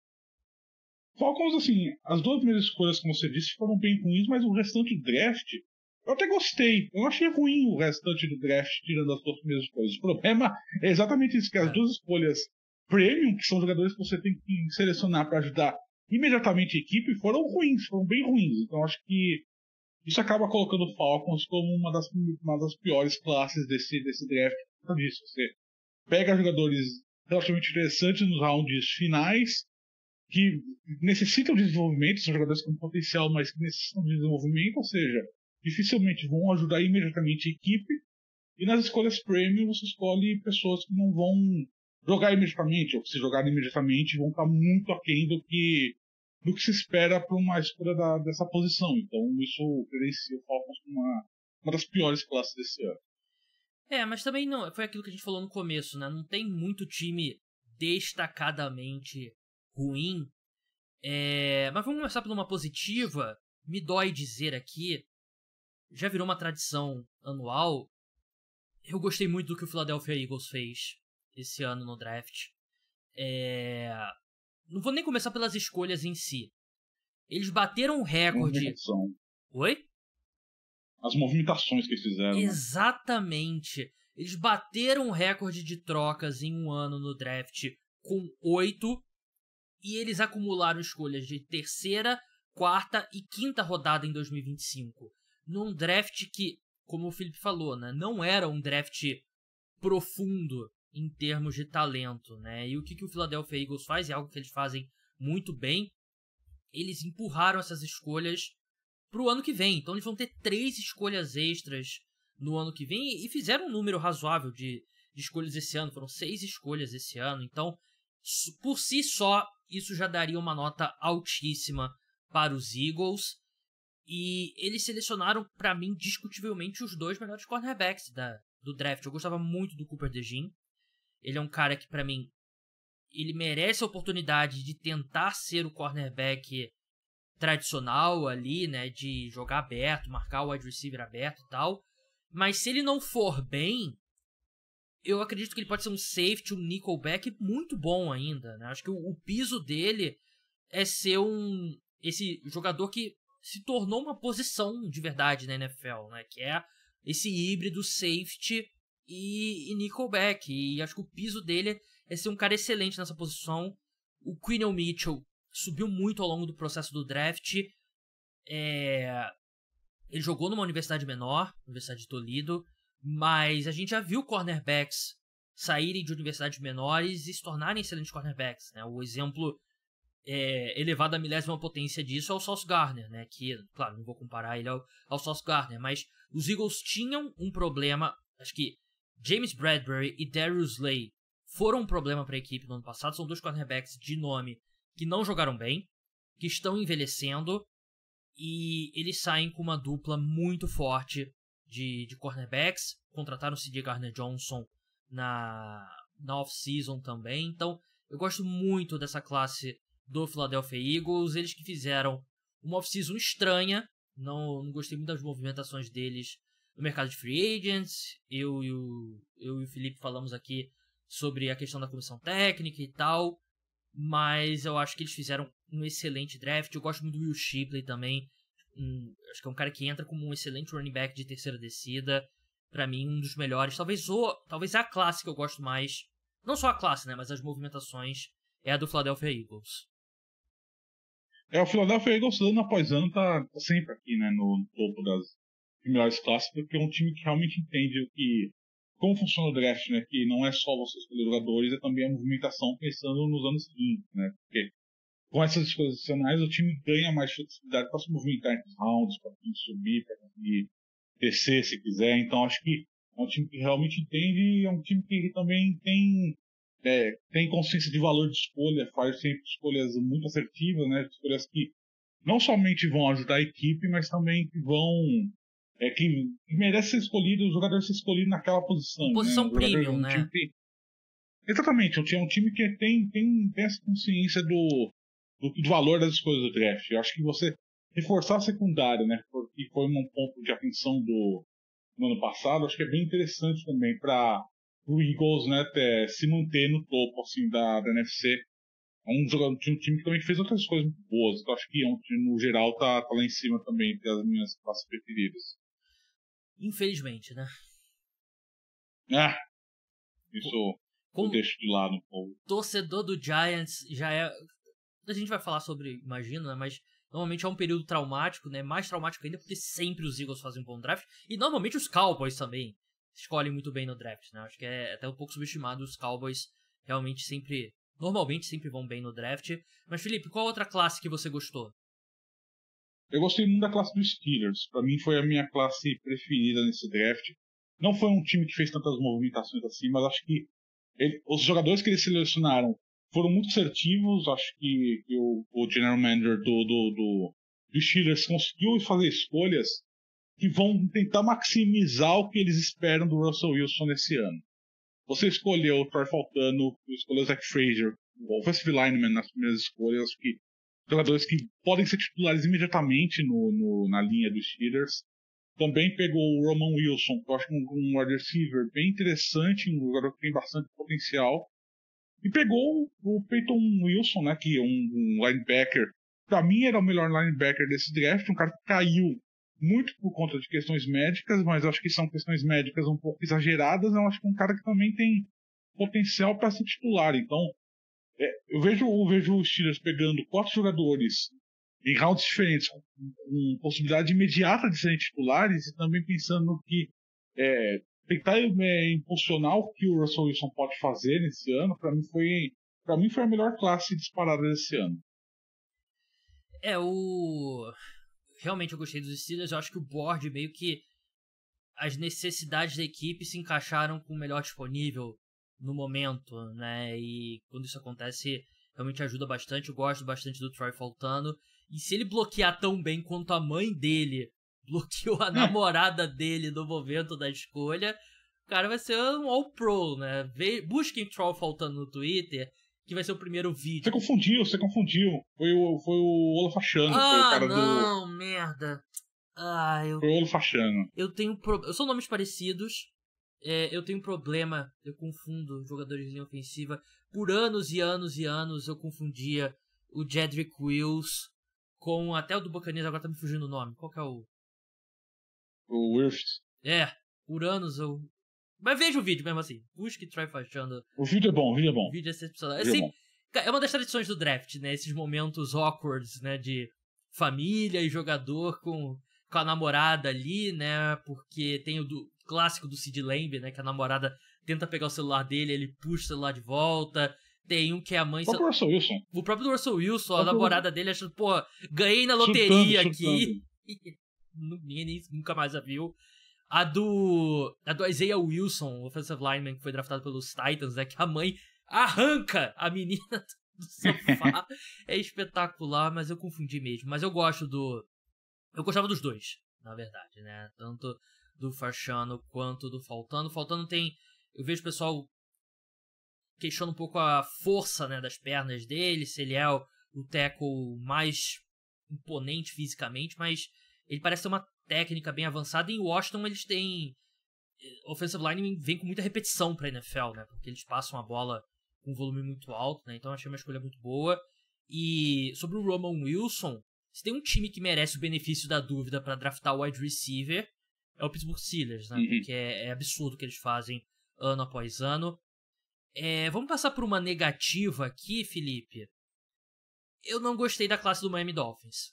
Falcons, assim, as duas primeiras escolhas, como você disse, foram bem ruins, mas o restante do draft, eu até gostei. Eu não achei ruim o restante do draft, tirando as duas primeiras escolhas. O problema é exatamente isso, que as é. duas escolhas premium, que são jogadores que você tem que selecionar para ajudar imediatamente a equipe, foram ruins, foram bem ruins. Então acho que isso acaba colocando o Falcons como uma das, uma das piores classes desse, desse draft. Por isso, você pega jogadores relativamente interessantes nos rounds finais, que necessitam de desenvolvimento, são jogadores com potencial, mas que necessitam de desenvolvimento, ou seja, dificilmente vão ajudar imediatamente a equipe. E nas escolhas premium, você escolhe pessoas que não vão jogar imediatamente, ou que se jogarem imediatamente vão estar muito aquém do que, do que se espera para uma escolha da, dessa posição. Então isso credencia o Falcons como uma, uma das piores classes desse ano. É, mas também não, foi aquilo que a gente falou no começo, né? Não tem muito time destacadamente ruim. É, mas vamos começar por uma positiva. Me dói dizer aqui, já virou uma tradição anual. Eu gostei muito do que o Philadelphia Eagles fez esse ano no draft. É, não vou nem começar pelas escolhas em si. Eles bateram um recorde. Oi? As movimentações que eles fizeram. Exatamente. Eles bateram um recorde de trocas em um ano no draft com oito. E eles acumularam escolhas de terceira, quarta e quinta rodada em dois mil e vinte e cinco. Num draft que, como o Felipe falou, né, não era um draft profundo em termos de talento, né? E o que, que o Philadelphia Eagles faz, é algo que eles fazem muito bem. Eles empurraram essas escolhas para o ano que vem. Então eles vão ter três escolhas extras no ano que vem e fizeram um número razoável de, de escolhas esse ano. Foram seis escolhas esse ano. Então, por si só, isso já daria uma nota altíssima para os Eagles. E eles selecionaram, para mim, discutivelmente, os dois melhores cornerbacks da, do draft. Eu gostava muito do Cooper DeJean. Ele é um cara que, para mim, ele merece a oportunidade de tentar ser o cornerback tradicional ali, né? De jogar aberto, marcar o wide receiver aberto e tal. Mas se ele não for bem, eu acredito que ele pode ser um safety, um nickelback muito bom ainda, né? Acho que o, o piso dele é ser um esse jogador que se tornou uma posição de verdade na N F L, né? Que é esse híbrido safety e, e nickelback. E acho que o piso dele é ser um cara excelente nessa posição. O Quinion Mitchell subiu muito ao longo do processo do draft. É... Ele jogou numa universidade menor, Universidade de Toledo, mas a gente já viu cornerbacks saírem de universidades menores e se tornarem excelentes cornerbacks, né? O exemplo é, elevado à milésima potência disso é o Sauce Gardner, né? Que, claro, não vou comparar ele ao, ao Sauce Gardner, mas os Eagles tinham um problema. Acho que James Bradbury e Darius Slay foram um problema para a equipe no ano passado. São dois cornerbacks de nome que não jogaram bem, que estão envelhecendo, e eles saem com uma dupla muito forte de, de cornerbacks. Contrataram o C J Gardner-Johnson na, na off-season também. Então, eu gosto muito dessa classe do Philadelphia Eagles. Eles que fizeram uma off-season estranha. Não, não gostei muito das movimentações deles no mercado de free agents. Eu e o, eu e o Felipe falamos aqui sobre a questão da comissão técnica e tal. Mas eu acho que eles fizeram um excelente draft. Eu gosto muito do Will Shipley também. Um, acho que é um cara que entra como um excelente running back de terceira descida. Pra mim, um dos melhores. Talvez, o, talvez a classe que eu gosto mais. Não só a classe, né? Mas as movimentações. É a do Philadelphia Eagles. É, o Philadelphia Eagles, ano após ano, tá, tá sempre aqui, né? No topo das melhores classes. Porque é um time que realmente entende o que... Como funciona o draft, né? Que não é só você escolher jogadores, é também a movimentação pensando nos anos seguintes, né? Porque com essas escolhas adicionais, o time ganha mais flexibilidade para se movimentar entre os rounds, para subir, para conseguir descer se quiser. Então, acho que é um time que realmente entende e é um time que também tem é, tem consciência de valor de escolha, faz sempre escolhas muito assertivas, né? Escolhas que não somente vão ajudar a equipe, mas também que vão é, que, que merece ser escolhido, os jogadores ser escolhidos naquela posição, Posição né? premium, um né? Time que, exatamente, um time, um time que tem, tem, tem essa consciência do, do, do valor das escolhas do draft. Eu acho que você reforçar a secundária, né? Porque foi um ponto de atenção do no ano passado, acho que é bem interessante também para o Eagles, né, ter, se manter no topo assim da, da N F C. É um jogador de um time que também fez outras coisas muito boas. Então acho que ontem, no geral, tá, tá lá em cima também, entre as minhas classes preferidas. Infelizmente, né? Ah, isso Como eu deixo de lado um pouco. Torcedor do Giants já é. A gente vai falar sobre, imagino, né? Mas normalmente é um período traumático, né? Mais traumático ainda porque sempre os Eagles fazem um bom draft. E normalmente os Cowboys também escolhem muito bem no draft, né? Acho que é até um pouco subestimado. Os Cowboys realmente sempre. Normalmente sempre vão bem no draft. Mas, Felipe, qual outra classe que você gostou? Eu gostei muito da classe dos Steelers. Para mim foi a minha classe preferida nesse draft. Não foi um time que fez tantas movimentações assim, mas acho que ele, os jogadores que eles selecionaram foram muito assertivos. Acho que, que o, o general manager do, do, do, do Steelers conseguiu fazer escolhas que vão tentar maximizar o que eles esperam do Russell Wilson nesse ano. Você escolheu o Troy Faltano, escolheu o Zach Frazier, o offensive lineman nas primeiras escolhas. Acho que jogadores que podem ser titulares imediatamente no, no, na linha dos Steelers. Também pegou o Roman Wilson, que eu acho um, um wide receiver bem interessante, um jogador que tem bastante potencial. E pegou o Peyton Wilson, né, que é um, um linebacker. Para mim era o melhor linebacker desse draft, um cara que caiu muito por conta de questões médicas, mas eu acho que são questões médicas um pouco exageradas. Eu acho que é um cara que também tem potencial para ser titular. Então, é, eu vejo, eu vejo os Steelers pegando quatro jogadores em rounds diferentes, com, com possibilidade imediata de serem titulares, e também pensando que é, tentar é, impulsionar o que o Russell Wilson pode fazer nesse ano, para mim foi para mim foi a melhor classe disparada desse ano. É, o... Realmente eu gostei dos Steelers. Eu acho que o board meio que as necessidades da equipe se encaixaram com o melhor disponível no momento, né? E quando isso acontece, realmente ajuda bastante. Eu gosto bastante do Troy Faltano. E se ele bloquear tão bem quanto a mãe dele bloqueou a namorada dele no momento da escolha, o cara vai ser um all-pro, né? Busquem Troy Faltano no Twitter, que vai ser o primeiro vídeo. Você confundiu, você confundiu. Foi o, foi o Olaf Achano, ah, foi o cara não, do... merda. Ah, eu... Foi o Olaf Achano. Eu tenho... Pro... Eu sou nomes parecidos. É, eu tenho um problema. Eu confundo jogadores de linha ofensiva. Por anos e anos e anos eu confundia o Jedrick Wills com até o do Buccaneers, agora tá me fugindo o nome. Qual que é o... O Wirft. É, por anos eu... Mas veja o vídeo mesmo assim. Busque Troy Faltano. O vídeo é bom, o vídeo é bom. O vídeo é excepcional. É, sempre... é uma das tradições do draft, né? Esses momentos awkwards, né? De família e jogador com, com a namorada ali, né? Porque tem o do, clássico do Sid Lamb, né? Que a namorada tenta pegar o celular dele, ele puxa o celular de volta. Tem um que é a mãe... O próprio Russell Wilson. O próprio Russell Wilson, a próprio... namorada dele achando, pô, ganhei na loteria chutando, aqui. Chutando. Ninguém nem, nunca mais a viu. A do, a do Isaiah Wilson, offensive lineman, que foi draftado pelos Titans, né? Que a mãe arranca a menina do sofá. É espetacular, mas eu confundi mesmo. Mas eu gosto do... Eu gostava dos dois, na verdade, né? Tanto do Fashanu quanto do Faltano. O Faltano tem... Eu vejo o pessoal queixando um pouco a força, né, das pernas dele, se ele é o, o tackle mais imponente fisicamente, mas ele parece ter uma técnica bem avançada. E em Washington eles têm... Offensive line vem com muita repetição pra N F L, né? Porque eles passam a bola com um volume muito alto, né? Então eu achei uma escolha muito boa. E sobre o Roman Wilson, se tem um time que merece o benefício da dúvida pra draftar o wide receiver, é o Pittsburgh Steelers, né? Uhum. Porque é, é absurdo o que eles fazem ano após ano. É, vamos passar por uma negativa aqui, Felipe. Eu não gostei da classe do Miami Dolphins.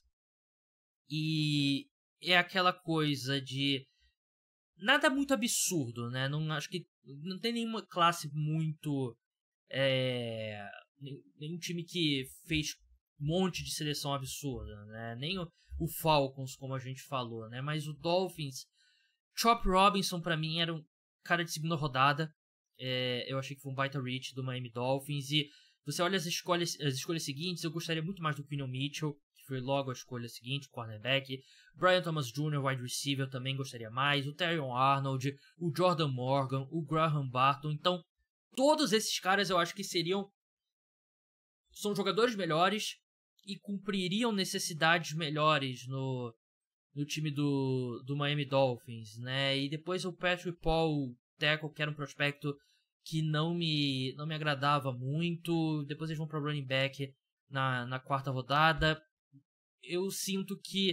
E é aquela coisa de... Nada muito absurdo, né? Não, acho que não tem nenhuma classe muito... É, nenhum time que fez um monte de seleção absurda, né? Nem o, o Falcons, como a gente falou, né? Mas o Dolphins... Chop Robinson, pra mim, era um cara de segunda rodada. É, eu achei que foi um baita reach do Miami Dolphins. E você olha as escolhas, as escolhas seguintes, eu gostaria muito mais do Quinton Mitchell, que foi logo a escolha seguinte, cornerback. Brian Thomas Júnior, wide receiver, eu também gostaria mais. O Terrion Arnold, o Jordan Morgan, o Graham Barton. Então, todos esses caras eu acho que seriam... São jogadores melhores e cumpririam necessidades melhores no, no time do, do Miami Dolphins, né? E depois o Patrick Paul, tackle, que era um prospecto que não me, não me agradava muito. Depois eles vão para running back na, na quarta rodada. Eu sinto que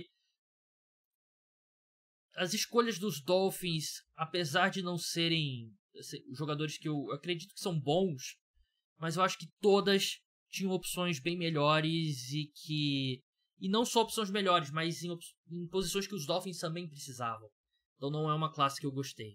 as escolhas dos Dolphins, apesar de não serem jogadores que eu acredito que são bons, mas eu acho que todas tinham opções bem melhores e que... E não só opções melhores, mas em, op... em posições que os Dolphins também precisavam. Então não é uma classe que eu gostei.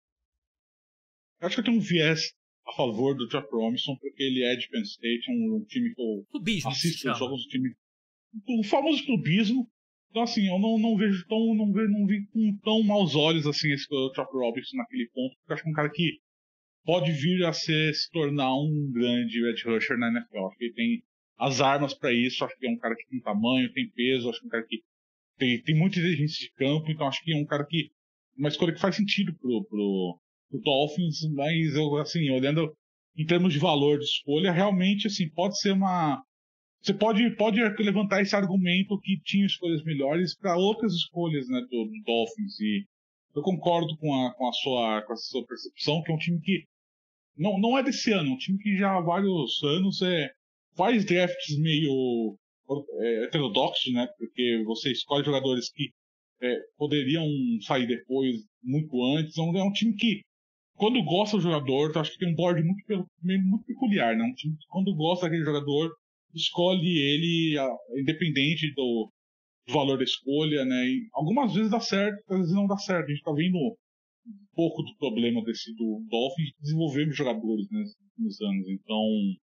Eu acho que tem um viés a favor do Josh Robinson, porque ele é de Penn State, um time que eu clubismo, assisto os jogos do time. O famoso clubismo. Então, assim, eu não, não vejo tão. Não, vejo, não vi com tão maus olhos assim esse Josh Robinson naquele ponto, porque eu acho que é um cara que pode vir a ser, se tornar um grande edge rusher na N F L. Acho que ele tem as armas para isso. Acho que é um cara que tem tamanho, tem peso. Acho que é um cara que tem, tem muita inteligência de campo. Então acho que é um cara que... Uma escolha que faz sentido pro, pro, pro Dolphins. Mas, eu, assim, olhando em termos de valor de escolha, realmente, assim, pode ser uma... Você pode, pode levantar esse argumento que tinha escolhas melhores para outras escolhas, né, do, do Dolphins. E eu concordo com a, com, a sua, com a sua percepção, que é um time que não, não é desse ano, é um time que já há vários anos é, faz drafts meio é, heterodoxos, né? Porque você escolhe jogadores que é, poderiam sair depois, muito antes. É um, é um time que, quando gosta do jogador, eu acho que tem um board muito, muito peculiar, né? Um time que, quando gosta daquele jogador, escolhe ele a, independente do valor da escolha, né? E algumas vezes dá certo, às vezes não dá certo. A gente tá vendo um pouco do problema desse do Dolphins desenvolver jogadores, né, nos anos. Então,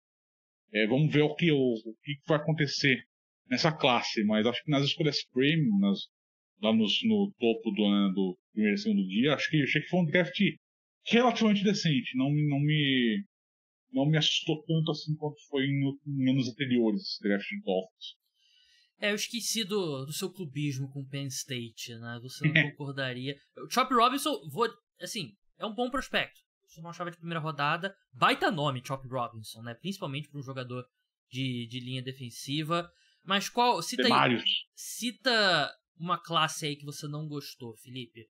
é, vamos ver o que, o, o que vai acontecer nessa classe. Mas acho que nas escolhas premium, nas, lá nos, no topo do, né, do primeiro e segundo dia, acho que achei que foi um draft relativamente decente. Não, não me não me assustou tanto assim quanto foi em, em anos anteriores esse draft de Dolphins. É, eu esqueci do, do seu clubismo com Penn State, né? Você não concordaria. O Chop Robinson, vou, assim, é um bom prospecto. Você não achava de primeira rodada. Baita nome, Chop Robinson, né? Principalmente para um jogador de, de linha defensiva. Mas qual... Cita aí, cita uma classe aí que você não gostou, Felipe.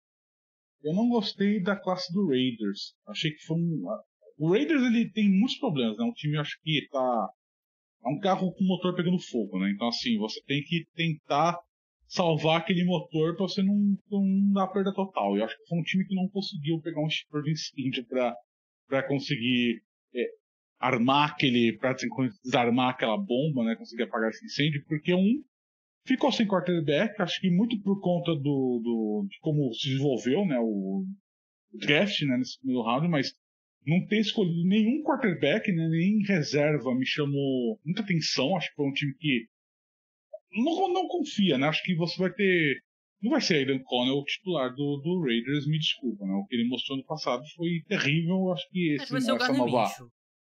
Eu não gostei da classe do Raiders. Achei que foi um... O Raiders, ele tem muitos problemas, né? Um time, acho que tá... É um carro com motor pegando fogo, né? Então, assim, você tem que tentar salvar aquele motor pra você não, não dar perda total. E eu acho que foi um time que não conseguiu pegar um chipper de incêndio pra, pra conseguir é, armar aquele... pra desarmar aquela bomba, né? Conseguir apagar esse incêndio, porque um ficou sem quarterback, acho que muito por conta do, do de como se desenvolveu, né? O, o draft, né? Nesse primeiro round, mas não ter escolhido nenhum quarterback, né, nem reserva, me chamou muita atenção. Acho que foi um time que não, não confia, né? Acho que você vai ter... Não vai ser Aidan Connell o titular do, do Raiders, me desculpa, né? O que ele mostrou no passado foi terrível. Acho que esse, vai ser o essa nova... Minshew.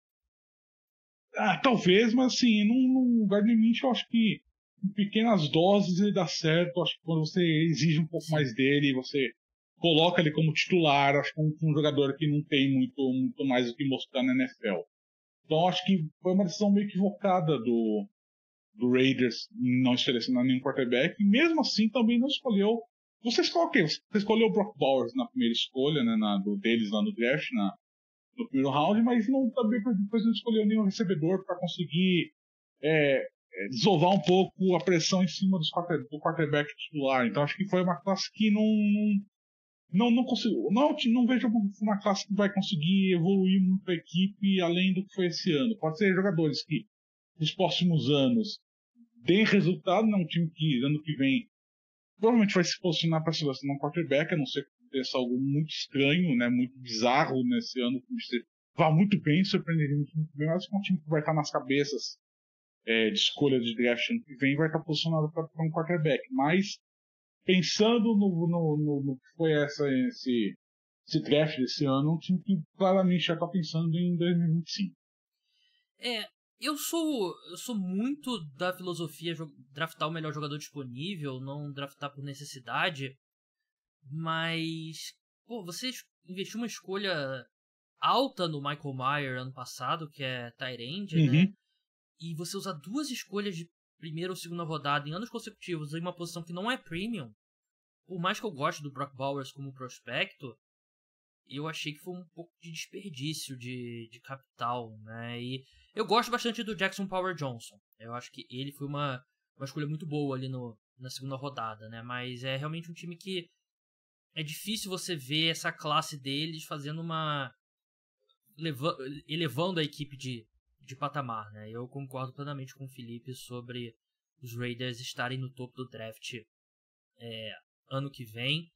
Ah, talvez, mas assim, no Gardner Minshew, eu acho que em pequenas doses ele dá certo. Acho que quando você exige um pouco mais dele, você coloca ele como titular, acho que é um, um jogador que não tem muito, muito mais o que mostrar na N F L. Então acho que foi uma decisão meio equivocada do, do Raiders em não selecionar nenhum quarterback, e mesmo assim também não escolheu. Você escolheu o quê? Você escolheu o Brock Bowers na primeira escolha, né, na, do, deles lá no draft, na, no primeiro round, mas não, também depois não escolheu nenhum recebedor para conseguir é, é, desovar um pouco a pressão em cima dos quarter, do quarterback titular. Então acho que foi uma classe que não... Não, não consigo. Não, não vejo uma classe que vai conseguir evoluir muito a equipe além do que foi esse ano. Pode ser jogadores que nos próximos anos deem resultado, não um time que ano que vem provavelmente vai se posicionar para selecionar um quarterback, a não ser que aconteça algo muito estranho, né, muito bizarro nesse ano, que você vá muito bem, surpreenderia muito, muito bem, mas é um time que vai estar nas cabeças é, de escolha de draft ano que vem vai estar posicionado para um quarterback. Mas pensando no, no, no, no que foi essa, esse, esse draft desse ano é um time que claramente já tá pensando em dois mil e vinte e cinco. É, eu sou, eu sou muito da filosofia draftar o melhor jogador disponível, não draftar por necessidade, mas, pô, você investiu uma escolha alta no Michael Mayer ano passado, que é tight end, Uhum. né? E você usar duas escolhas de primeira ou segunda rodada em anos consecutivos em uma posição que não é premium, por mais que eu goste do Brock Bowers como prospecto, eu achei que foi um pouco de desperdício de, de capital, né? E eu gosto bastante do Jackson Power Johnson. Eu acho que ele foi uma, uma escolha muito boa ali no, na segunda rodada, né? Mas é realmente um time que é difícil você ver essa classe deles fazendo uma... Leva, elevando a equipe de, de patamar, né? Eu concordo plenamente com o Felipe sobre os Raiders estarem no topo do draft é, ano que vem.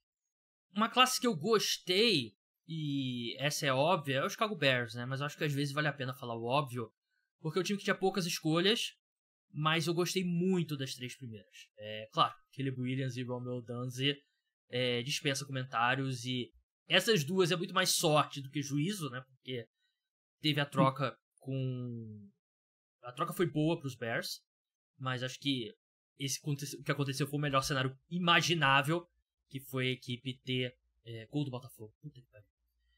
Uma classe que eu gostei, e essa é óbvia, é o Chicago Bears, né? Mas eu acho que às vezes vale a pena falar o óbvio, porque o time que tinha poucas escolhas, mas eu gostei muito das três primeiras. É, claro, Caleb Williams e Romeo Dunze é, dispensa comentários, e essas duas é muito mais sorte do que juízo, né? Porque teve a troca com... A troca foi boa para os Bears, mas acho que esse, o que aconteceu foi o melhor cenário imaginável, que foi a equipe ter... É, gol do Botafogo. Puta que pariu.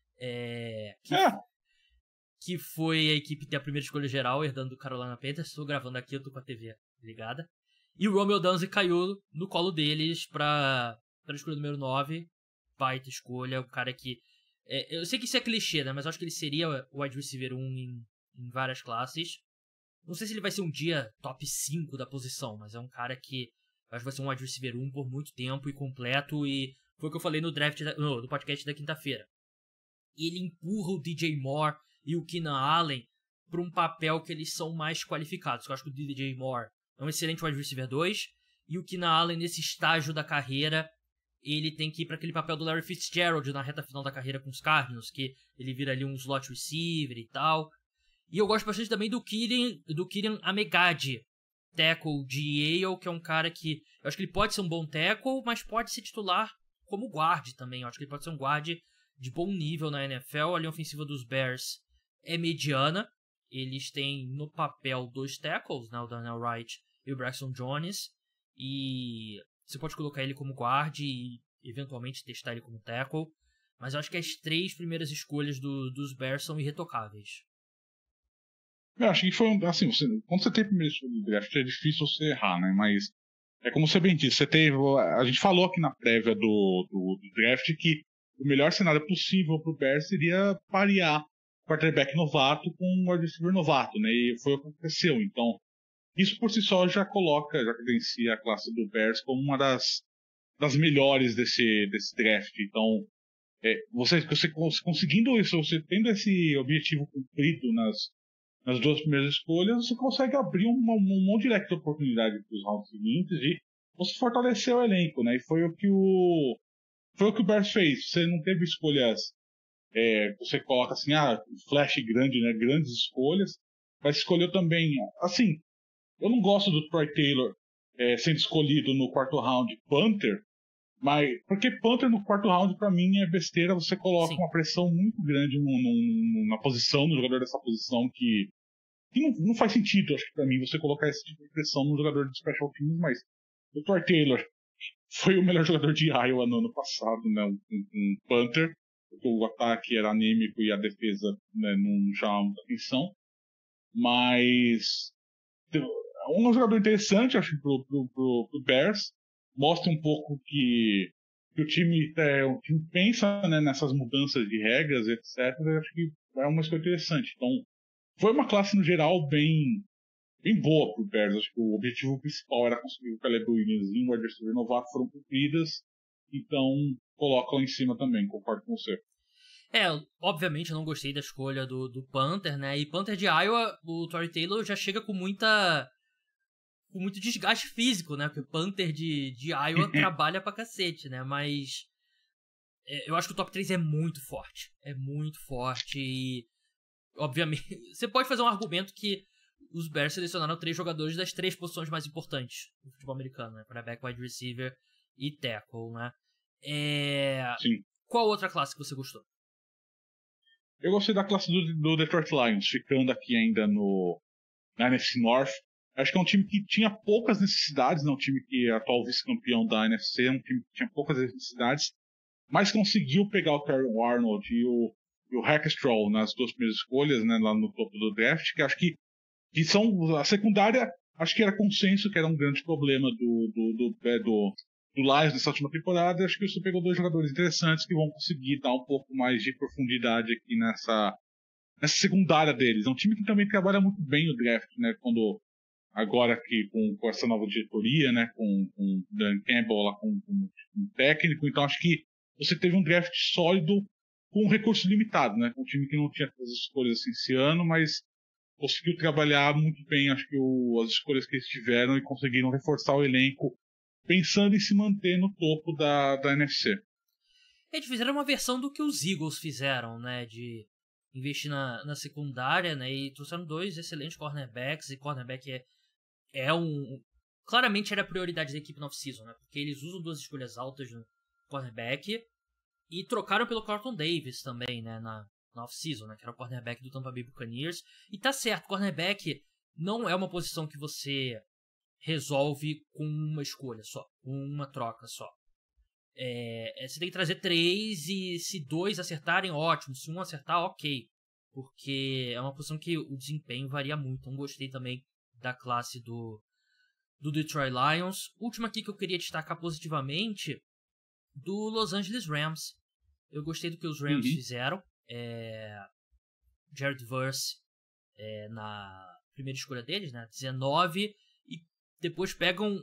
É, que, É. que foi a equipe ter a primeira escolha geral, herdando do Carolina Panthers. Estou gravando aqui, eu tô com a T V ligada. E o Romeo Dunze caiu no colo deles pra, pra escolha número nove. Baita escolha, o cara que... É, eu sei que isso é clichê, né? Mas eu acho que ele seria o wide receiver um em, em várias classes. Não sei se ele vai ser um dia top cinco da posição, mas é um cara que eu acho que vai ser um wide receiver um por muito tempo e completo, e foi o que eu falei no draft da, no, no podcast da quinta-feira. Ele empurra o D J Moore e o Keenan Allen para um papel que eles são mais qualificados. Eu acho que o D J Moore é um excelente wide receiver dois, e o Keenan Allen, nesse estágio da carreira, ele tem que ir para aquele papel do Larry Fitzgerald na reta final da carreira com os Cardinals, que ele vira ali um slot receiver e tal. E eu gosto bastante também do Kylian, do Kylian Amegadi, tackle de Yale, que é um cara que... Eu acho que ele pode ser um bom tackle, mas pode ser titular como guard também. Eu acho que ele pode ser um guard de bom nível na N F L. A linha ofensiva dos Bears é mediana. Eles têm no papel dois tackles, né? O Daniel Wright e o Braxton Jones. E você pode colocar ele como guard e eventualmente testar ele como tackle. Mas eu acho que as três primeiras escolhas do, dos Bears são irretocáveis. Eu acho que foi assim, você, quando você tem a primeira escolha do draft, é difícil você errar, né? Mas é como você bem disse, você teve. A gente falou aqui na prévia do, do, do draft que o melhor cenário possível pro Bears seria parear quarterback novato com um wide receiver novato, né? E foi o que aconteceu. Então, isso por si só já coloca, já credencia a classe do Bears como uma das, das melhores desse, desse draft. Então, é, você, você conseguindo isso, você tendo esse objetivo cumprido nas, nas duas primeiras escolhas, você consegue abrir um, um monte de de oportunidade para os rounds seguintes e você fortaleceu o elenco, né? E foi o que o foi o que o Bears fez. Você não teve escolhas, é, você coloca assim, ah, flash grande, né? Grandes escolhas, mas escolheu também, assim, eu não gosto do Troy Taylor é, sendo escolhido no quarto round Panther, mas porque Panther no quarto round pra mim é besteira. Você coloca Sim. uma pressão muito grande no, no, na posição, no jogador dessa posição que, que não, não faz sentido, acho que pra mim, você colocar esse tipo de pressão no jogador de special teams. Mas o Troy Taylor foi o melhor jogador de Iowa no ano passado, né? Um, um Panther, porque o ataque era anêmico e a defesa, né, não chamava muita atenção. Mas um jogador interessante, acho, pro, pro, pro, pro Bears. Mostra um pouco que, que o, time, é, o time pensa, né, nessas mudanças de regras, etcétera. Eu acho que é uma coisa interessante. Então, foi uma classe, no geral, bem, bem boa pro Bears. Acho que o objetivo principal era conseguir o Caleb Williams e o wide receiver novato, foram cumpridas. Então, coloca lá em cima também, concordo com você. É, obviamente eu não gostei da escolha do, do Panther, né? E Panther de Iowa, o Troy Taylor já chega com muita... com muito desgaste físico, né? Porque o Panther de, de Iowa trabalha pra cacete, né? Mas é, eu acho que o top três é muito forte. É muito forte e, obviamente, você pode fazer um argumento que os Bears selecionaram três jogadores das três posições mais importantes do futebol americano, né? Quarterback, wide receiver e tackle, né? É... Sim. qual outra classe que você gostou? Eu gostei da classe do, do Detroit Lions, ficando aqui ainda no, na N F C North. Acho que é um time que tinha poucas necessidades, né? Um time que é atual vice-campeão da N F C, um time que tinha poucas necessidades, mas conseguiu pegar o Terry Arnold e o, e o Hackestraw nas duas primeiras escolhas, né, lá no topo do draft, que acho que, que são a secundária, acho que era consenso que era um grande problema do, do, do, do, do, do Lions nessa última temporada. Acho que você pegou dois jogadores interessantes que vão conseguir dar um pouco mais de profundidade aqui nessa, nessa secundária deles. É um time que também trabalha muito bem o draft, né, quando agora aqui com, com essa nova diretoria, né, com, com o Dan Campbell lá com, com, com o técnico. Então acho que você teve um draft sólido com um recurso limitado, né? Um time que não tinha as escolhas assim, esse ano, mas conseguiu trabalhar muito bem, acho que o, as escolhas que eles tiveram, e conseguiram reforçar o elenco pensando em se manter no topo da, da N F C. Eles fizeram uma versão do que os Eagles fizeram, né? De investir na, na secundária, né? E trouxeram dois excelentes cornerbacks, e cornerback é, é um... Claramente era a prioridade da equipe no off-season, né? Porque eles usam duas escolhas altas no cornerback e trocaram pelo Carlton Davis também, né, na, na off-season, né, que era o cornerback do Tampa Bay Buccaneers. E tá certo, cornerback não é uma posição que você resolve com uma escolha só, com uma troca só. É, é, você tem que trazer três, e se dois acertarem, ótimo. Se um acertar, ok. Porque é uma posição que o desempenho varia muito. Então gostei também da classe do, do Detroit Lions. Última aqui que eu queria destacar positivamente, do Los Angeles Rams. Eu gostei do que os Rams uhum. fizeram. É... Jared Verse é, na primeira escolha deles, né? dezenove. E depois pegam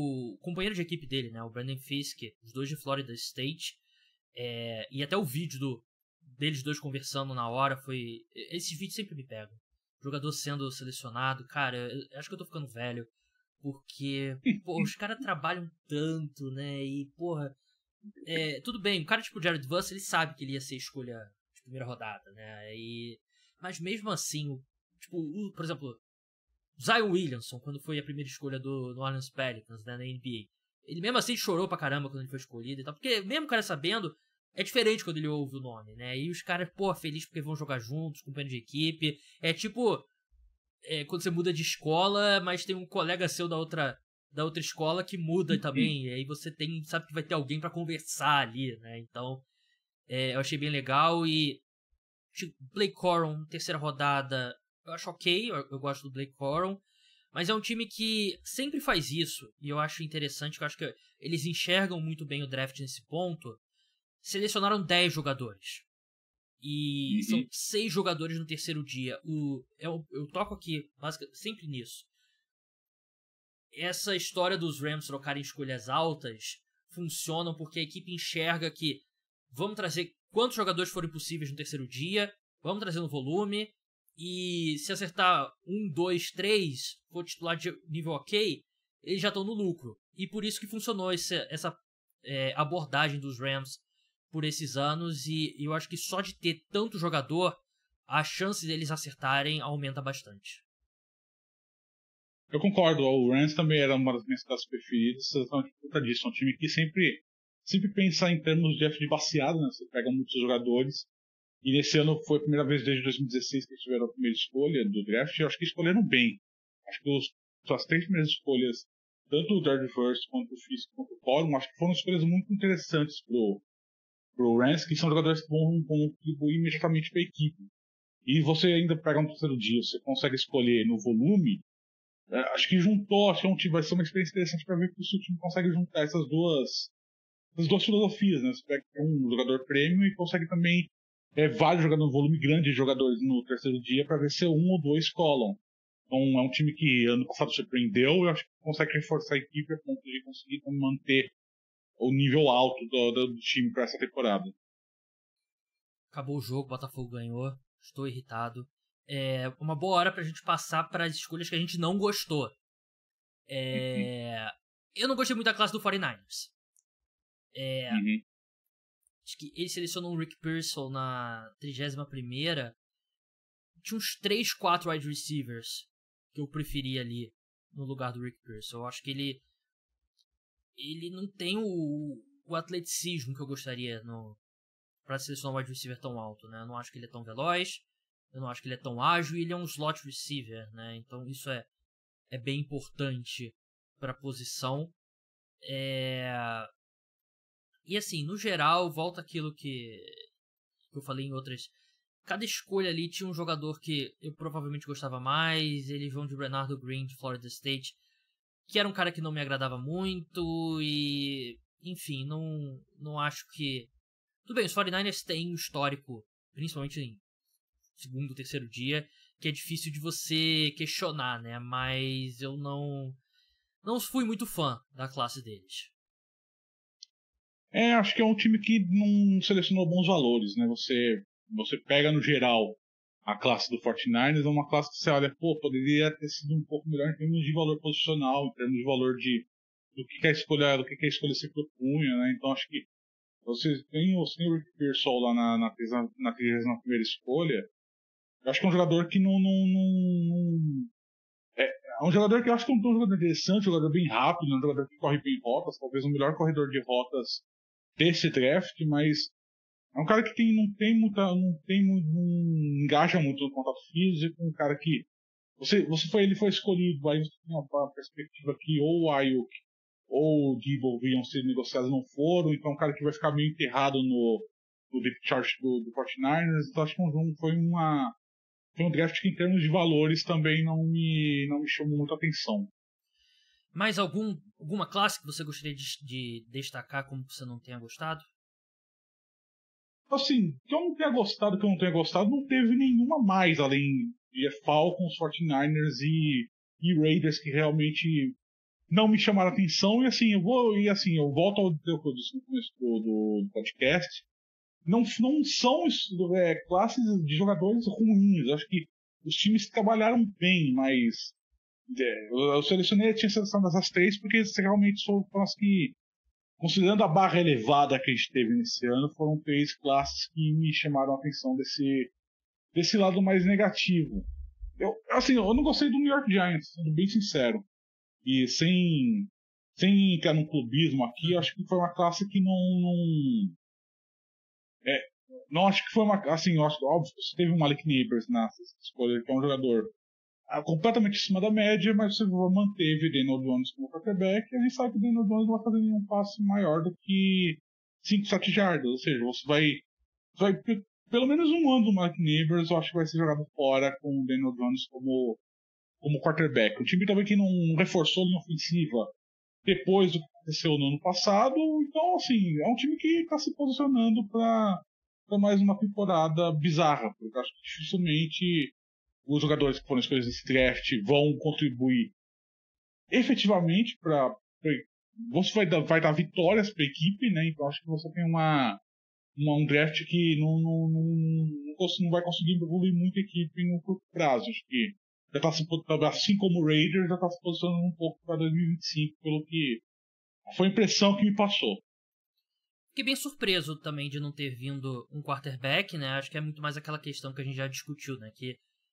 o companheiro de equipe dele, né? O Brandon Fisk, os dois de Florida State. É... E até o vídeo do... deles dois conversando na hora foi... Esses vídeos sempre me pegam. O jogador sendo selecionado. Cara, eu acho que eu tô ficando velho. Porque, pô, os caras trabalham tanto, né? E, porra... É, tudo bem, um cara tipo o Jared Verse, ele sabe que ele ia ser escolha de primeira rodada, né? E, mas mesmo assim, tipo, o, por exemplo, Zion Williamson, quando foi a primeira escolha do New Orleans Pelicans, né, na N B A, ele mesmo assim chorou pra caramba quando ele foi escolhido e tal, porque mesmo o cara sabendo, é diferente quando ele ouve o nome, né? E os caras, pô, felizes porque vão jogar juntos, companheiro de equipe. É tipo, é, quando você muda de escola, mas tem um colega seu da outra da outra escola que muda também, e aí você tem, sabe que vai ter alguém pra conversar ali, né? Então, é, eu achei bem legal. E Blake Corum, terceira rodada, eu acho ok, eu, eu gosto do Blake Corum, mas é um time que sempre faz isso, e eu acho interessante, que eu acho que eles enxergam muito bem o draft nesse ponto. Selecionaram dez jogadores, e uhum. são seis jogadores no terceiro dia. O, eu, eu toco aqui basicamente sempre nisso. Essa história dos Rams trocarem escolhas altas funciona porque a equipe enxerga que vamos trazer quantos jogadores forem possíveis no terceiro dia, vamos trazer no volume, e se acertar um, dois, três, for titular de nível ok, eles já estão no lucro. E por isso que funcionou esse, essa é, abordagem dos Rams por esses anos, e eu acho que só de ter tanto jogador, a chance deles acertarem aumenta bastante. Eu concordo, o Rams também era uma das minhas classes preferidas, exatamente por conta disso. É um time que sempre, sempre pensa em termos de F de baseado, né? Você pega muitos jogadores, e nesse ano foi a primeira vez desde dois mil e dezesseis que eles tiveram a primeira escolha do draft, e eu acho que escolheram bem. Acho que os, as três primeiras escolhas, tanto o Jared Verse quanto o Fisk quanto o Corum, acho que foram escolhas muito interessantes pro, pro Rams, que são jogadores que vão, vão contribuir imediatamente para a equipe. E você ainda pega um terceiro dia, você consegue escolher no volume. É, acho que juntou, acho que é um time, vai ser uma experiência interessante para ver se o time consegue juntar essas duas, essas duas filosofias, né? Você pega um jogador premium e consegue também é, vários jogadores, um volume grande de jogadores no terceiro dia para ver se um ou dois colam. Então é um time que ano passado surpreendeu, eu acho que consegue reforçar a equipe a ponto de conseguir manter o nível alto do, do, do time para essa temporada. Acabou o jogo, o Botafogo ganhou, estou irritado. É uma boa hora pra gente passar para as escolhas que a gente não gostou. É... Uhum. Eu não gostei muito da classe do quarenta e nine ers. É... Uhum. Acho que ele selecionou o Rick Pearsall na trigésima primeira. Tinha uns três, quatro wide receivers que eu preferia ali no lugar do Rick Pearsall. Eu acho que ele ele não tem o, o atleticismo que eu gostaria no, pra selecionar um wide receiver tão alto, né? Eu não acho que ele é tão veloz, eu não acho que ele é tão ágil, e ele é um slot receiver, né? Então isso é, é bem importante pra posição. É... E assim, no geral, volta aquilo que, que eu falei em outras... Cada escolha ali tinha um jogador que eu provavelmente gostava mais. Eles vão de Bernardo Green, de Florida State, que era um cara que não me agradava muito. E, enfim, não, não acho que... Tudo bem, os quarenta e nine ers têm um histórico, principalmente em segundo, terceiro dia, que é difícil de você questionar, né? Mas eu não, não fui muito fã da classe deles. É, acho que é um time que não selecionou bons valores, né? Você... Você pega no geral a classe do quarenta e nine ers, é uma classe que você olha, pô, poderia ter sido um pouco melhor em termos de valor posicional, em termos de valor de do que, que a escolha, do que, que a escolha se propunha, né? Então acho que você tem o senhor Pearsall lá na, na, na trigésima primeira escolha. Eu acho que é um jogador que não. não, não é, é um jogador que eu acho que é um, um jogador interessante, um jogador bem rápido, um jogador que corre bem rotas, talvez o melhor corredor de rotas desse draft, mas é um cara que tem, não tem muita. não tem não engaja muito no contato físico, um cara que. Você, você foi, ele foi escolhido, aí você tem uma perspectiva que ou o Ayuk ou o Debo iam ser negociados, não foram, então é um cara que vai ficar meio enterrado no, no deep chart do, do quarenta e nine ers, então acho que um, foi, uma, foi um draft que em termos de valores também não me, não me chamou muita atenção. Mais algum, alguma classe que você gostaria de, de destacar como você não tenha gostado? Assim, que eu não tenha gostado, que eu não tenha gostado, não teve nenhuma mais, além de Falcons, quarenta e nine ers e, e Raiders, que realmente não me chamaram a atenção. E assim, eu vou, e assim, eu volto ao que eu disse no começo do, do, do podcast. Não, não são é, classes de jogadores ruins. Eu acho que os times trabalharam bem, mas é, eu, eu selecionei, tinha seleção dessas três, porque realmente foram as que, considerando a barra elevada que a gente teve nesse ano, foram três classes que me chamaram a atenção desse, desse lado mais negativo. Eu, assim, eu não gostei do New York Giants, sendo bem sincero. E sem, sem entrar num clubismo aqui, acho que foi uma classe que não. não é, não acho que foi uma. Assim, eu acho, óbvio, você teve o Malik Neighbors nessa escolha, que é um jogador completamente acima da média, mas você manteve Daniel Jones como quarterback, e a gente sabe que o Daniel Jones não vai fazer nenhum passe maior do que cinco, sete jardas, ou seja, você vai, vai pelo menos um ano do Mike Neighbors, eu acho que vai ser jogado fora com o Daniel Jones como, como quarterback. O time também que não reforçou a linha ofensiva depois do que aconteceu no ano passado, então assim, é um time que está se posicionando para mais uma temporada bizarra, porque eu acho que dificilmente os jogadores que foram escolhidos nesse draft vão contribuir efetivamente para. Você vai dar, vai dar vitórias para a equipe, né? Então acho que você tem uma, uma um draft que não, não, não, não vai conseguir evoluir muito a equipe no curto prazo. Acho que já está se assim como o Raiders, já está se posicionando um pouco para dois mil e vinte e cinco, pelo que foi a impressão que me passou. Fiquei bem surpreso também de não ter vindo um quarterback, né? Acho que é muito mais aquela questão que a gente já discutiu, né? Que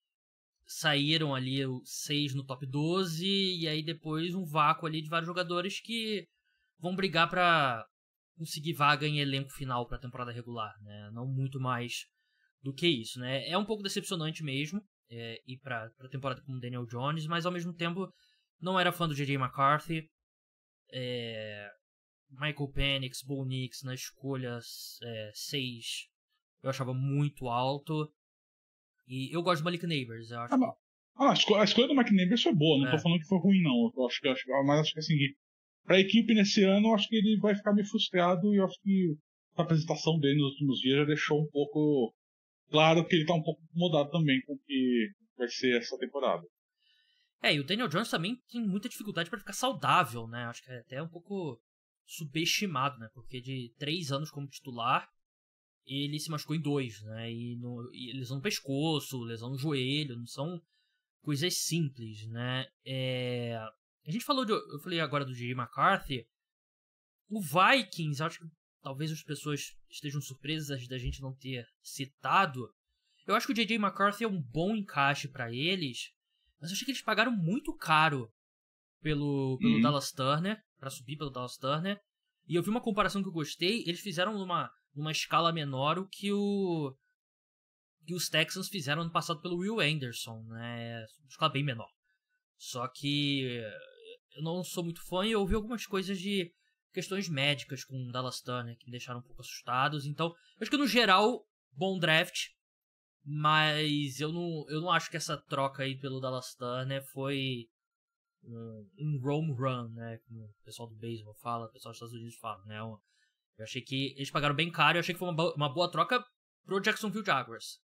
saíram ali seis no top doze e aí depois um vácuo ali de vários jogadores que vão brigar pra conseguir vaga em elenco final pra temporada regular, né? Não muito mais do que isso, né? É um pouco decepcionante mesmo é, ir pra, pra temporada com o Daniel Jones, mas ao mesmo tempo não era fã do J J McCarthy. É, Michael Penix, Bo Nix na escolha seis eu achava muito alto. E eu gosto do Malik Neighbors, eu acho. Ah, que... ah, a, escolha, a escolha do Mike Neighbors foi boa, não é. tô falando que foi ruim, não. Eu acho que, acho, mas acho que assim, pra equipe nesse ano, eu acho que ele vai ficar meio frustrado e eu acho que a apresentação dele nos últimos dias já deixou um pouco claro que ele tá um pouco incomodado também com o que vai ser essa temporada. É, e o Daniel Jones também tem muita dificuldade pra ficar saudável, né? Acho que é até um pouco subestimado, né? Porque de três anos como titular, ele se machucou em dois, né? E, no, e lesão no pescoço, lesão no joelho, não são coisas simples, né? É... A gente falou de... Eu falei agora do J J McCarthy. O Vikings, acho que talvez as pessoas estejam surpresas da gente não ter citado. Eu acho que o J J McCarthy é um bom encaixe pra eles, mas eu achei que eles pagaram muito caro pelo, pelo uhum. Dallas Turner, pra subir pelo Dallas Turner. E eu vi uma comparação que eu gostei, eles fizeram numa, numa escala menor o que o que os Texans fizeram no passado pelo Will Anderson, né? Uma escala bem menor. Só que eu não sou muito fã e eu ouvi algumas coisas de questões médicas com o Dallas Turner que me deixaram um pouco assustados. Então, eu acho que no geral, bom draft, mas eu não, eu não acho que essa troca aí pelo Dallas Turner foi um, um home run, né? Como o pessoal do beisebol fala, o pessoal dos Estados Unidos fala, né? Eu achei que eles pagaram bem caro e eu achei que foi uma, bo- uma boa troca pro Jacksonville Jaguars.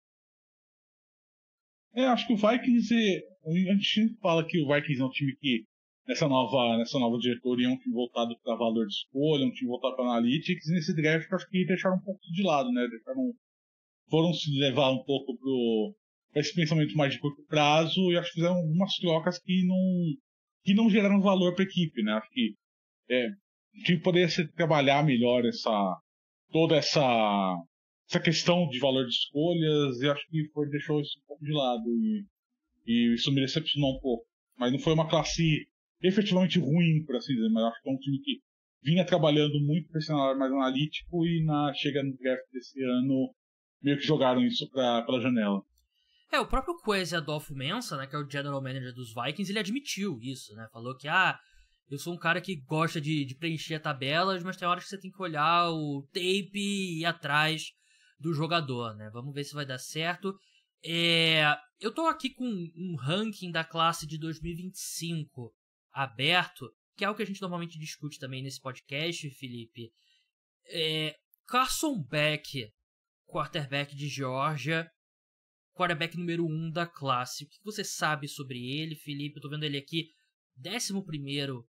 É, acho que o Vikings, é, a gente sempre fala que o Vikings é um time que, nessa nova, nessa nova diretoria, é um time voltado para valor de escolha, um time voltado para analytics, e nesse draft eu acho que deixaram um pouco de lado, né? Deixaram, foram se levar um pouco para esse pensamento mais de curto prazo, e acho que fizeram algumas trocas que não, que não geraram valor para a equipe, né? Acho que é, o time poderia se trabalhar melhor essa, toda essa essa questão de valor de escolhas, e acho que foi, deixou isso um pouco de lado, e, e isso me decepcionou um pouco. Mas não foi uma classe efetivamente ruim, por assim dizer, mas acho que é um time que vinha trabalhando muito para esse cenário mais analítico, e na chega no draft desse ano meio que jogaram isso pra, pela janela. É, o próprio Kwesi Adolfo Mensah, né, que é o general manager dos Vikings, ele admitiu isso, né? Falou que, ah, eu sou um cara que gosta de, de preencher tabelas, mas tem horas que você tem que olhar o tape e ir atrás do jogador, né? Vamos ver se vai dar certo. É, eu tô aqui com um ranking da classe de dois mil e vinte e cinco aberto, que é o que a gente normalmente discute também nesse podcast, Felipe. É, Carson Beck, quarterback de Georgia, quarterback número um da classe. O que você sabe sobre ele, Felipe? Eu tô vendo ele aqui, décimo primeiro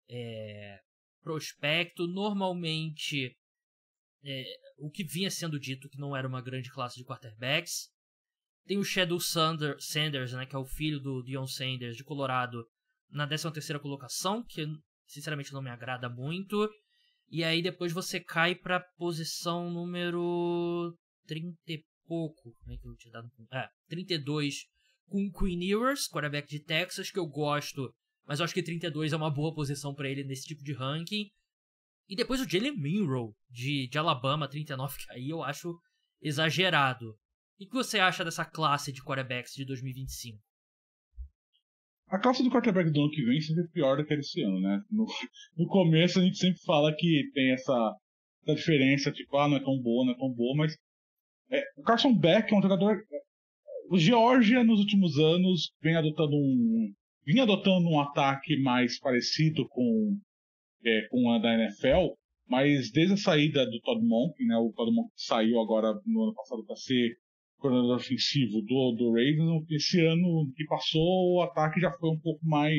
é, prospecto. Normalmente, é, o que vinha sendo dito que não era uma grande classe de quarterbacks. Tem o Shadow Sanders, Sanders, né, que é o filho do Deion Sanders, de Colorado, na décima terceira colocação, que sinceramente não me agrada muito. E aí depois você cai pra posição número trinta e pouco. Como é que eu tinha dado? É, trinta e dois, com o Quinn Ewers, quarterback de Texas, que eu gosto, mas eu acho que trinta e dois é uma boa posição pra ele nesse tipo de ranking. E depois o Jalen Milroe, de, de Alabama, trinta e nove, que aí eu acho exagerado. O que você acha dessa classe de quarterbacks de dois mil e vinte e cinco? A classe do quarterback do ano que vem sempre é pior do que esse ano, né? No, no começo a gente sempre fala que tem essa, essa diferença, tipo, ah, não é tão boa, não é tão boa, mas é, o Carson Beck é um jogador. O Georgia nos últimos anos vem adotando um. vinha adotando um ataque mais parecido com, é, com a da N F L, mas desde a saída do Todd Monken, né? O Todd Monken saiu agora no ano passado para ser coordenador ofensivo do, do Ravens, esse ano que passou o ataque já foi um pouco mais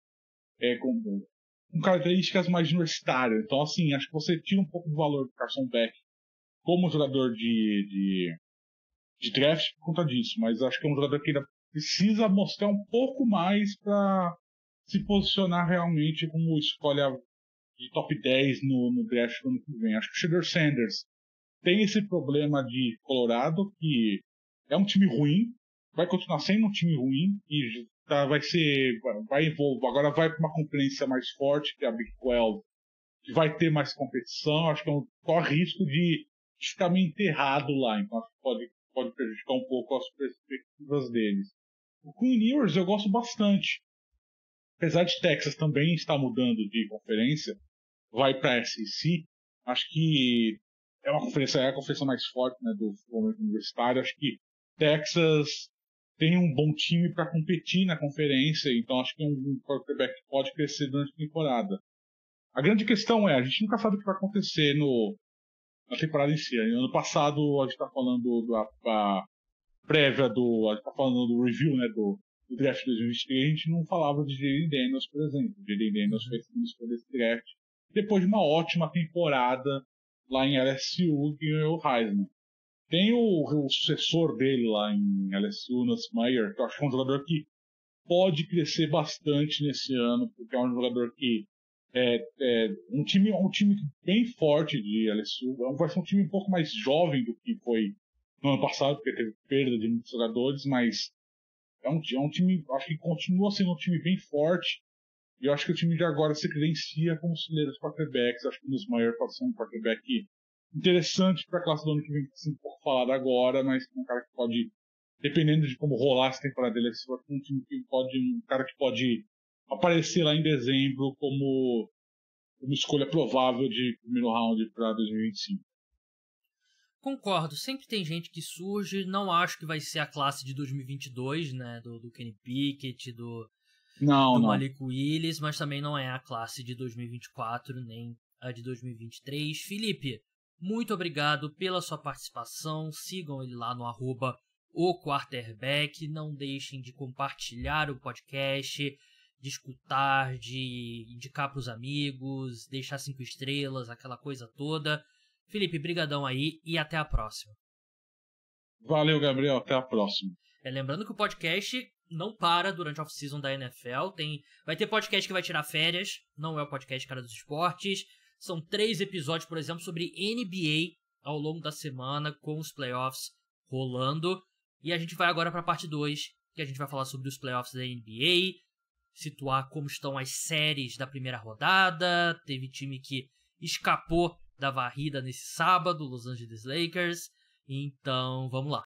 é, com, com características mais universitárias. Então, assim, acho que você tira um pouco do valor do Carson Beck como jogador de, de, de draft por conta disso, mas acho que é um jogador que ainda precisa mostrar um pouco mais para se posicionar realmente como escolha de top dez no, no draft do ano que vem. Acho que o Shadow Sanders tem esse problema de Colorado, que é um time ruim, vai continuar sendo um time ruim, e tá, vai ser, vai envolver, agora vai para uma conferência mais forte, que é a Big doze, que vai ter mais competição. Acho que é um, corre risco de ficar meio enterrado lá, então acho que pode, pode prejudicar um pouco as perspectivas deles. O Quinn Ewers eu gosto bastante, apesar de Texas também estar mudando de conferência, vai para a S E C, acho que é uma conferência, é a conferência mais forte, né, do futebol universitário. Acho que Texas tem um bom time para competir na conferência, então acho que um quarterback pode crescer durante a temporada. A grande questão é, a gente nunca sabe o que vai acontecer no, na temporada em si. Ano passado a gente está falando da prévia do, a gente está falando do review, né, do, do draft de dois mil e vinte e três, a gente não falava de Jalen Daniels, por exemplo. Jalen Daniels fez uma escolha desse draft depois de uma ótima temporada lá em L S U, que ganhou o Heisman. Tem o, o sucessor dele lá em L S U, Nuss Meyer, que eu acho que é um jogador que pode crescer bastante nesse ano, porque é um jogador que é, é um time, um time bem forte de L S U. Vai ser um time um pouco mais jovem do que foi no ano passado, porque teve perda de muitos jogadores, mas é um, é um time, acho que continua sendo um time bem forte. E eu acho que o time de agora se credencia como celeiro de quarterbacks. Acho que um dos maiores pode ser um quarterback interessante para a classe do ano que vem, que assim, um pouco falado agora, mas um cara que pode, dependendo de como rolar essa temporada dele, esse vai ser um time que pode, um cara que pode aparecer lá em dezembro como uma escolha provável de primeiro round para dois mil e vinte e cinco. Concordo, sempre tem gente que surge, não acho que vai ser a classe de dois mil e vinte e dois, né, do, do Kenny Pickett, do, não, do não. Malik Willis, mas também não é a classe de dois mil e vinte e quatro, nem a de dois mil e vinte e três. Felipe, muito obrigado pela sua participação, sigam ele lá no arroba o quarterback, não deixem de compartilhar o podcast, de escutar, de indicar para os amigos, deixar cinco estrelas, aquela coisa toda. Felipe, brigadão aí e até a próxima. Valeu, Gabriel, até a próxima. É, lembrando que o podcast não para durante a off-season da N F L, tem, vai ter podcast que vai tirar férias, não é o podcast Cara dos Esportes, são três episódios, por exemplo, sobre N B A ao longo da semana, com os playoffs rolando, e a gente vai agora para a parte dois, que a gente vai falar sobre os playoffs da N B A, situar como estão as séries da primeira rodada, teve time que escapou da varrida nesse sábado, Los Angeles Lakers. Então, vamos lá.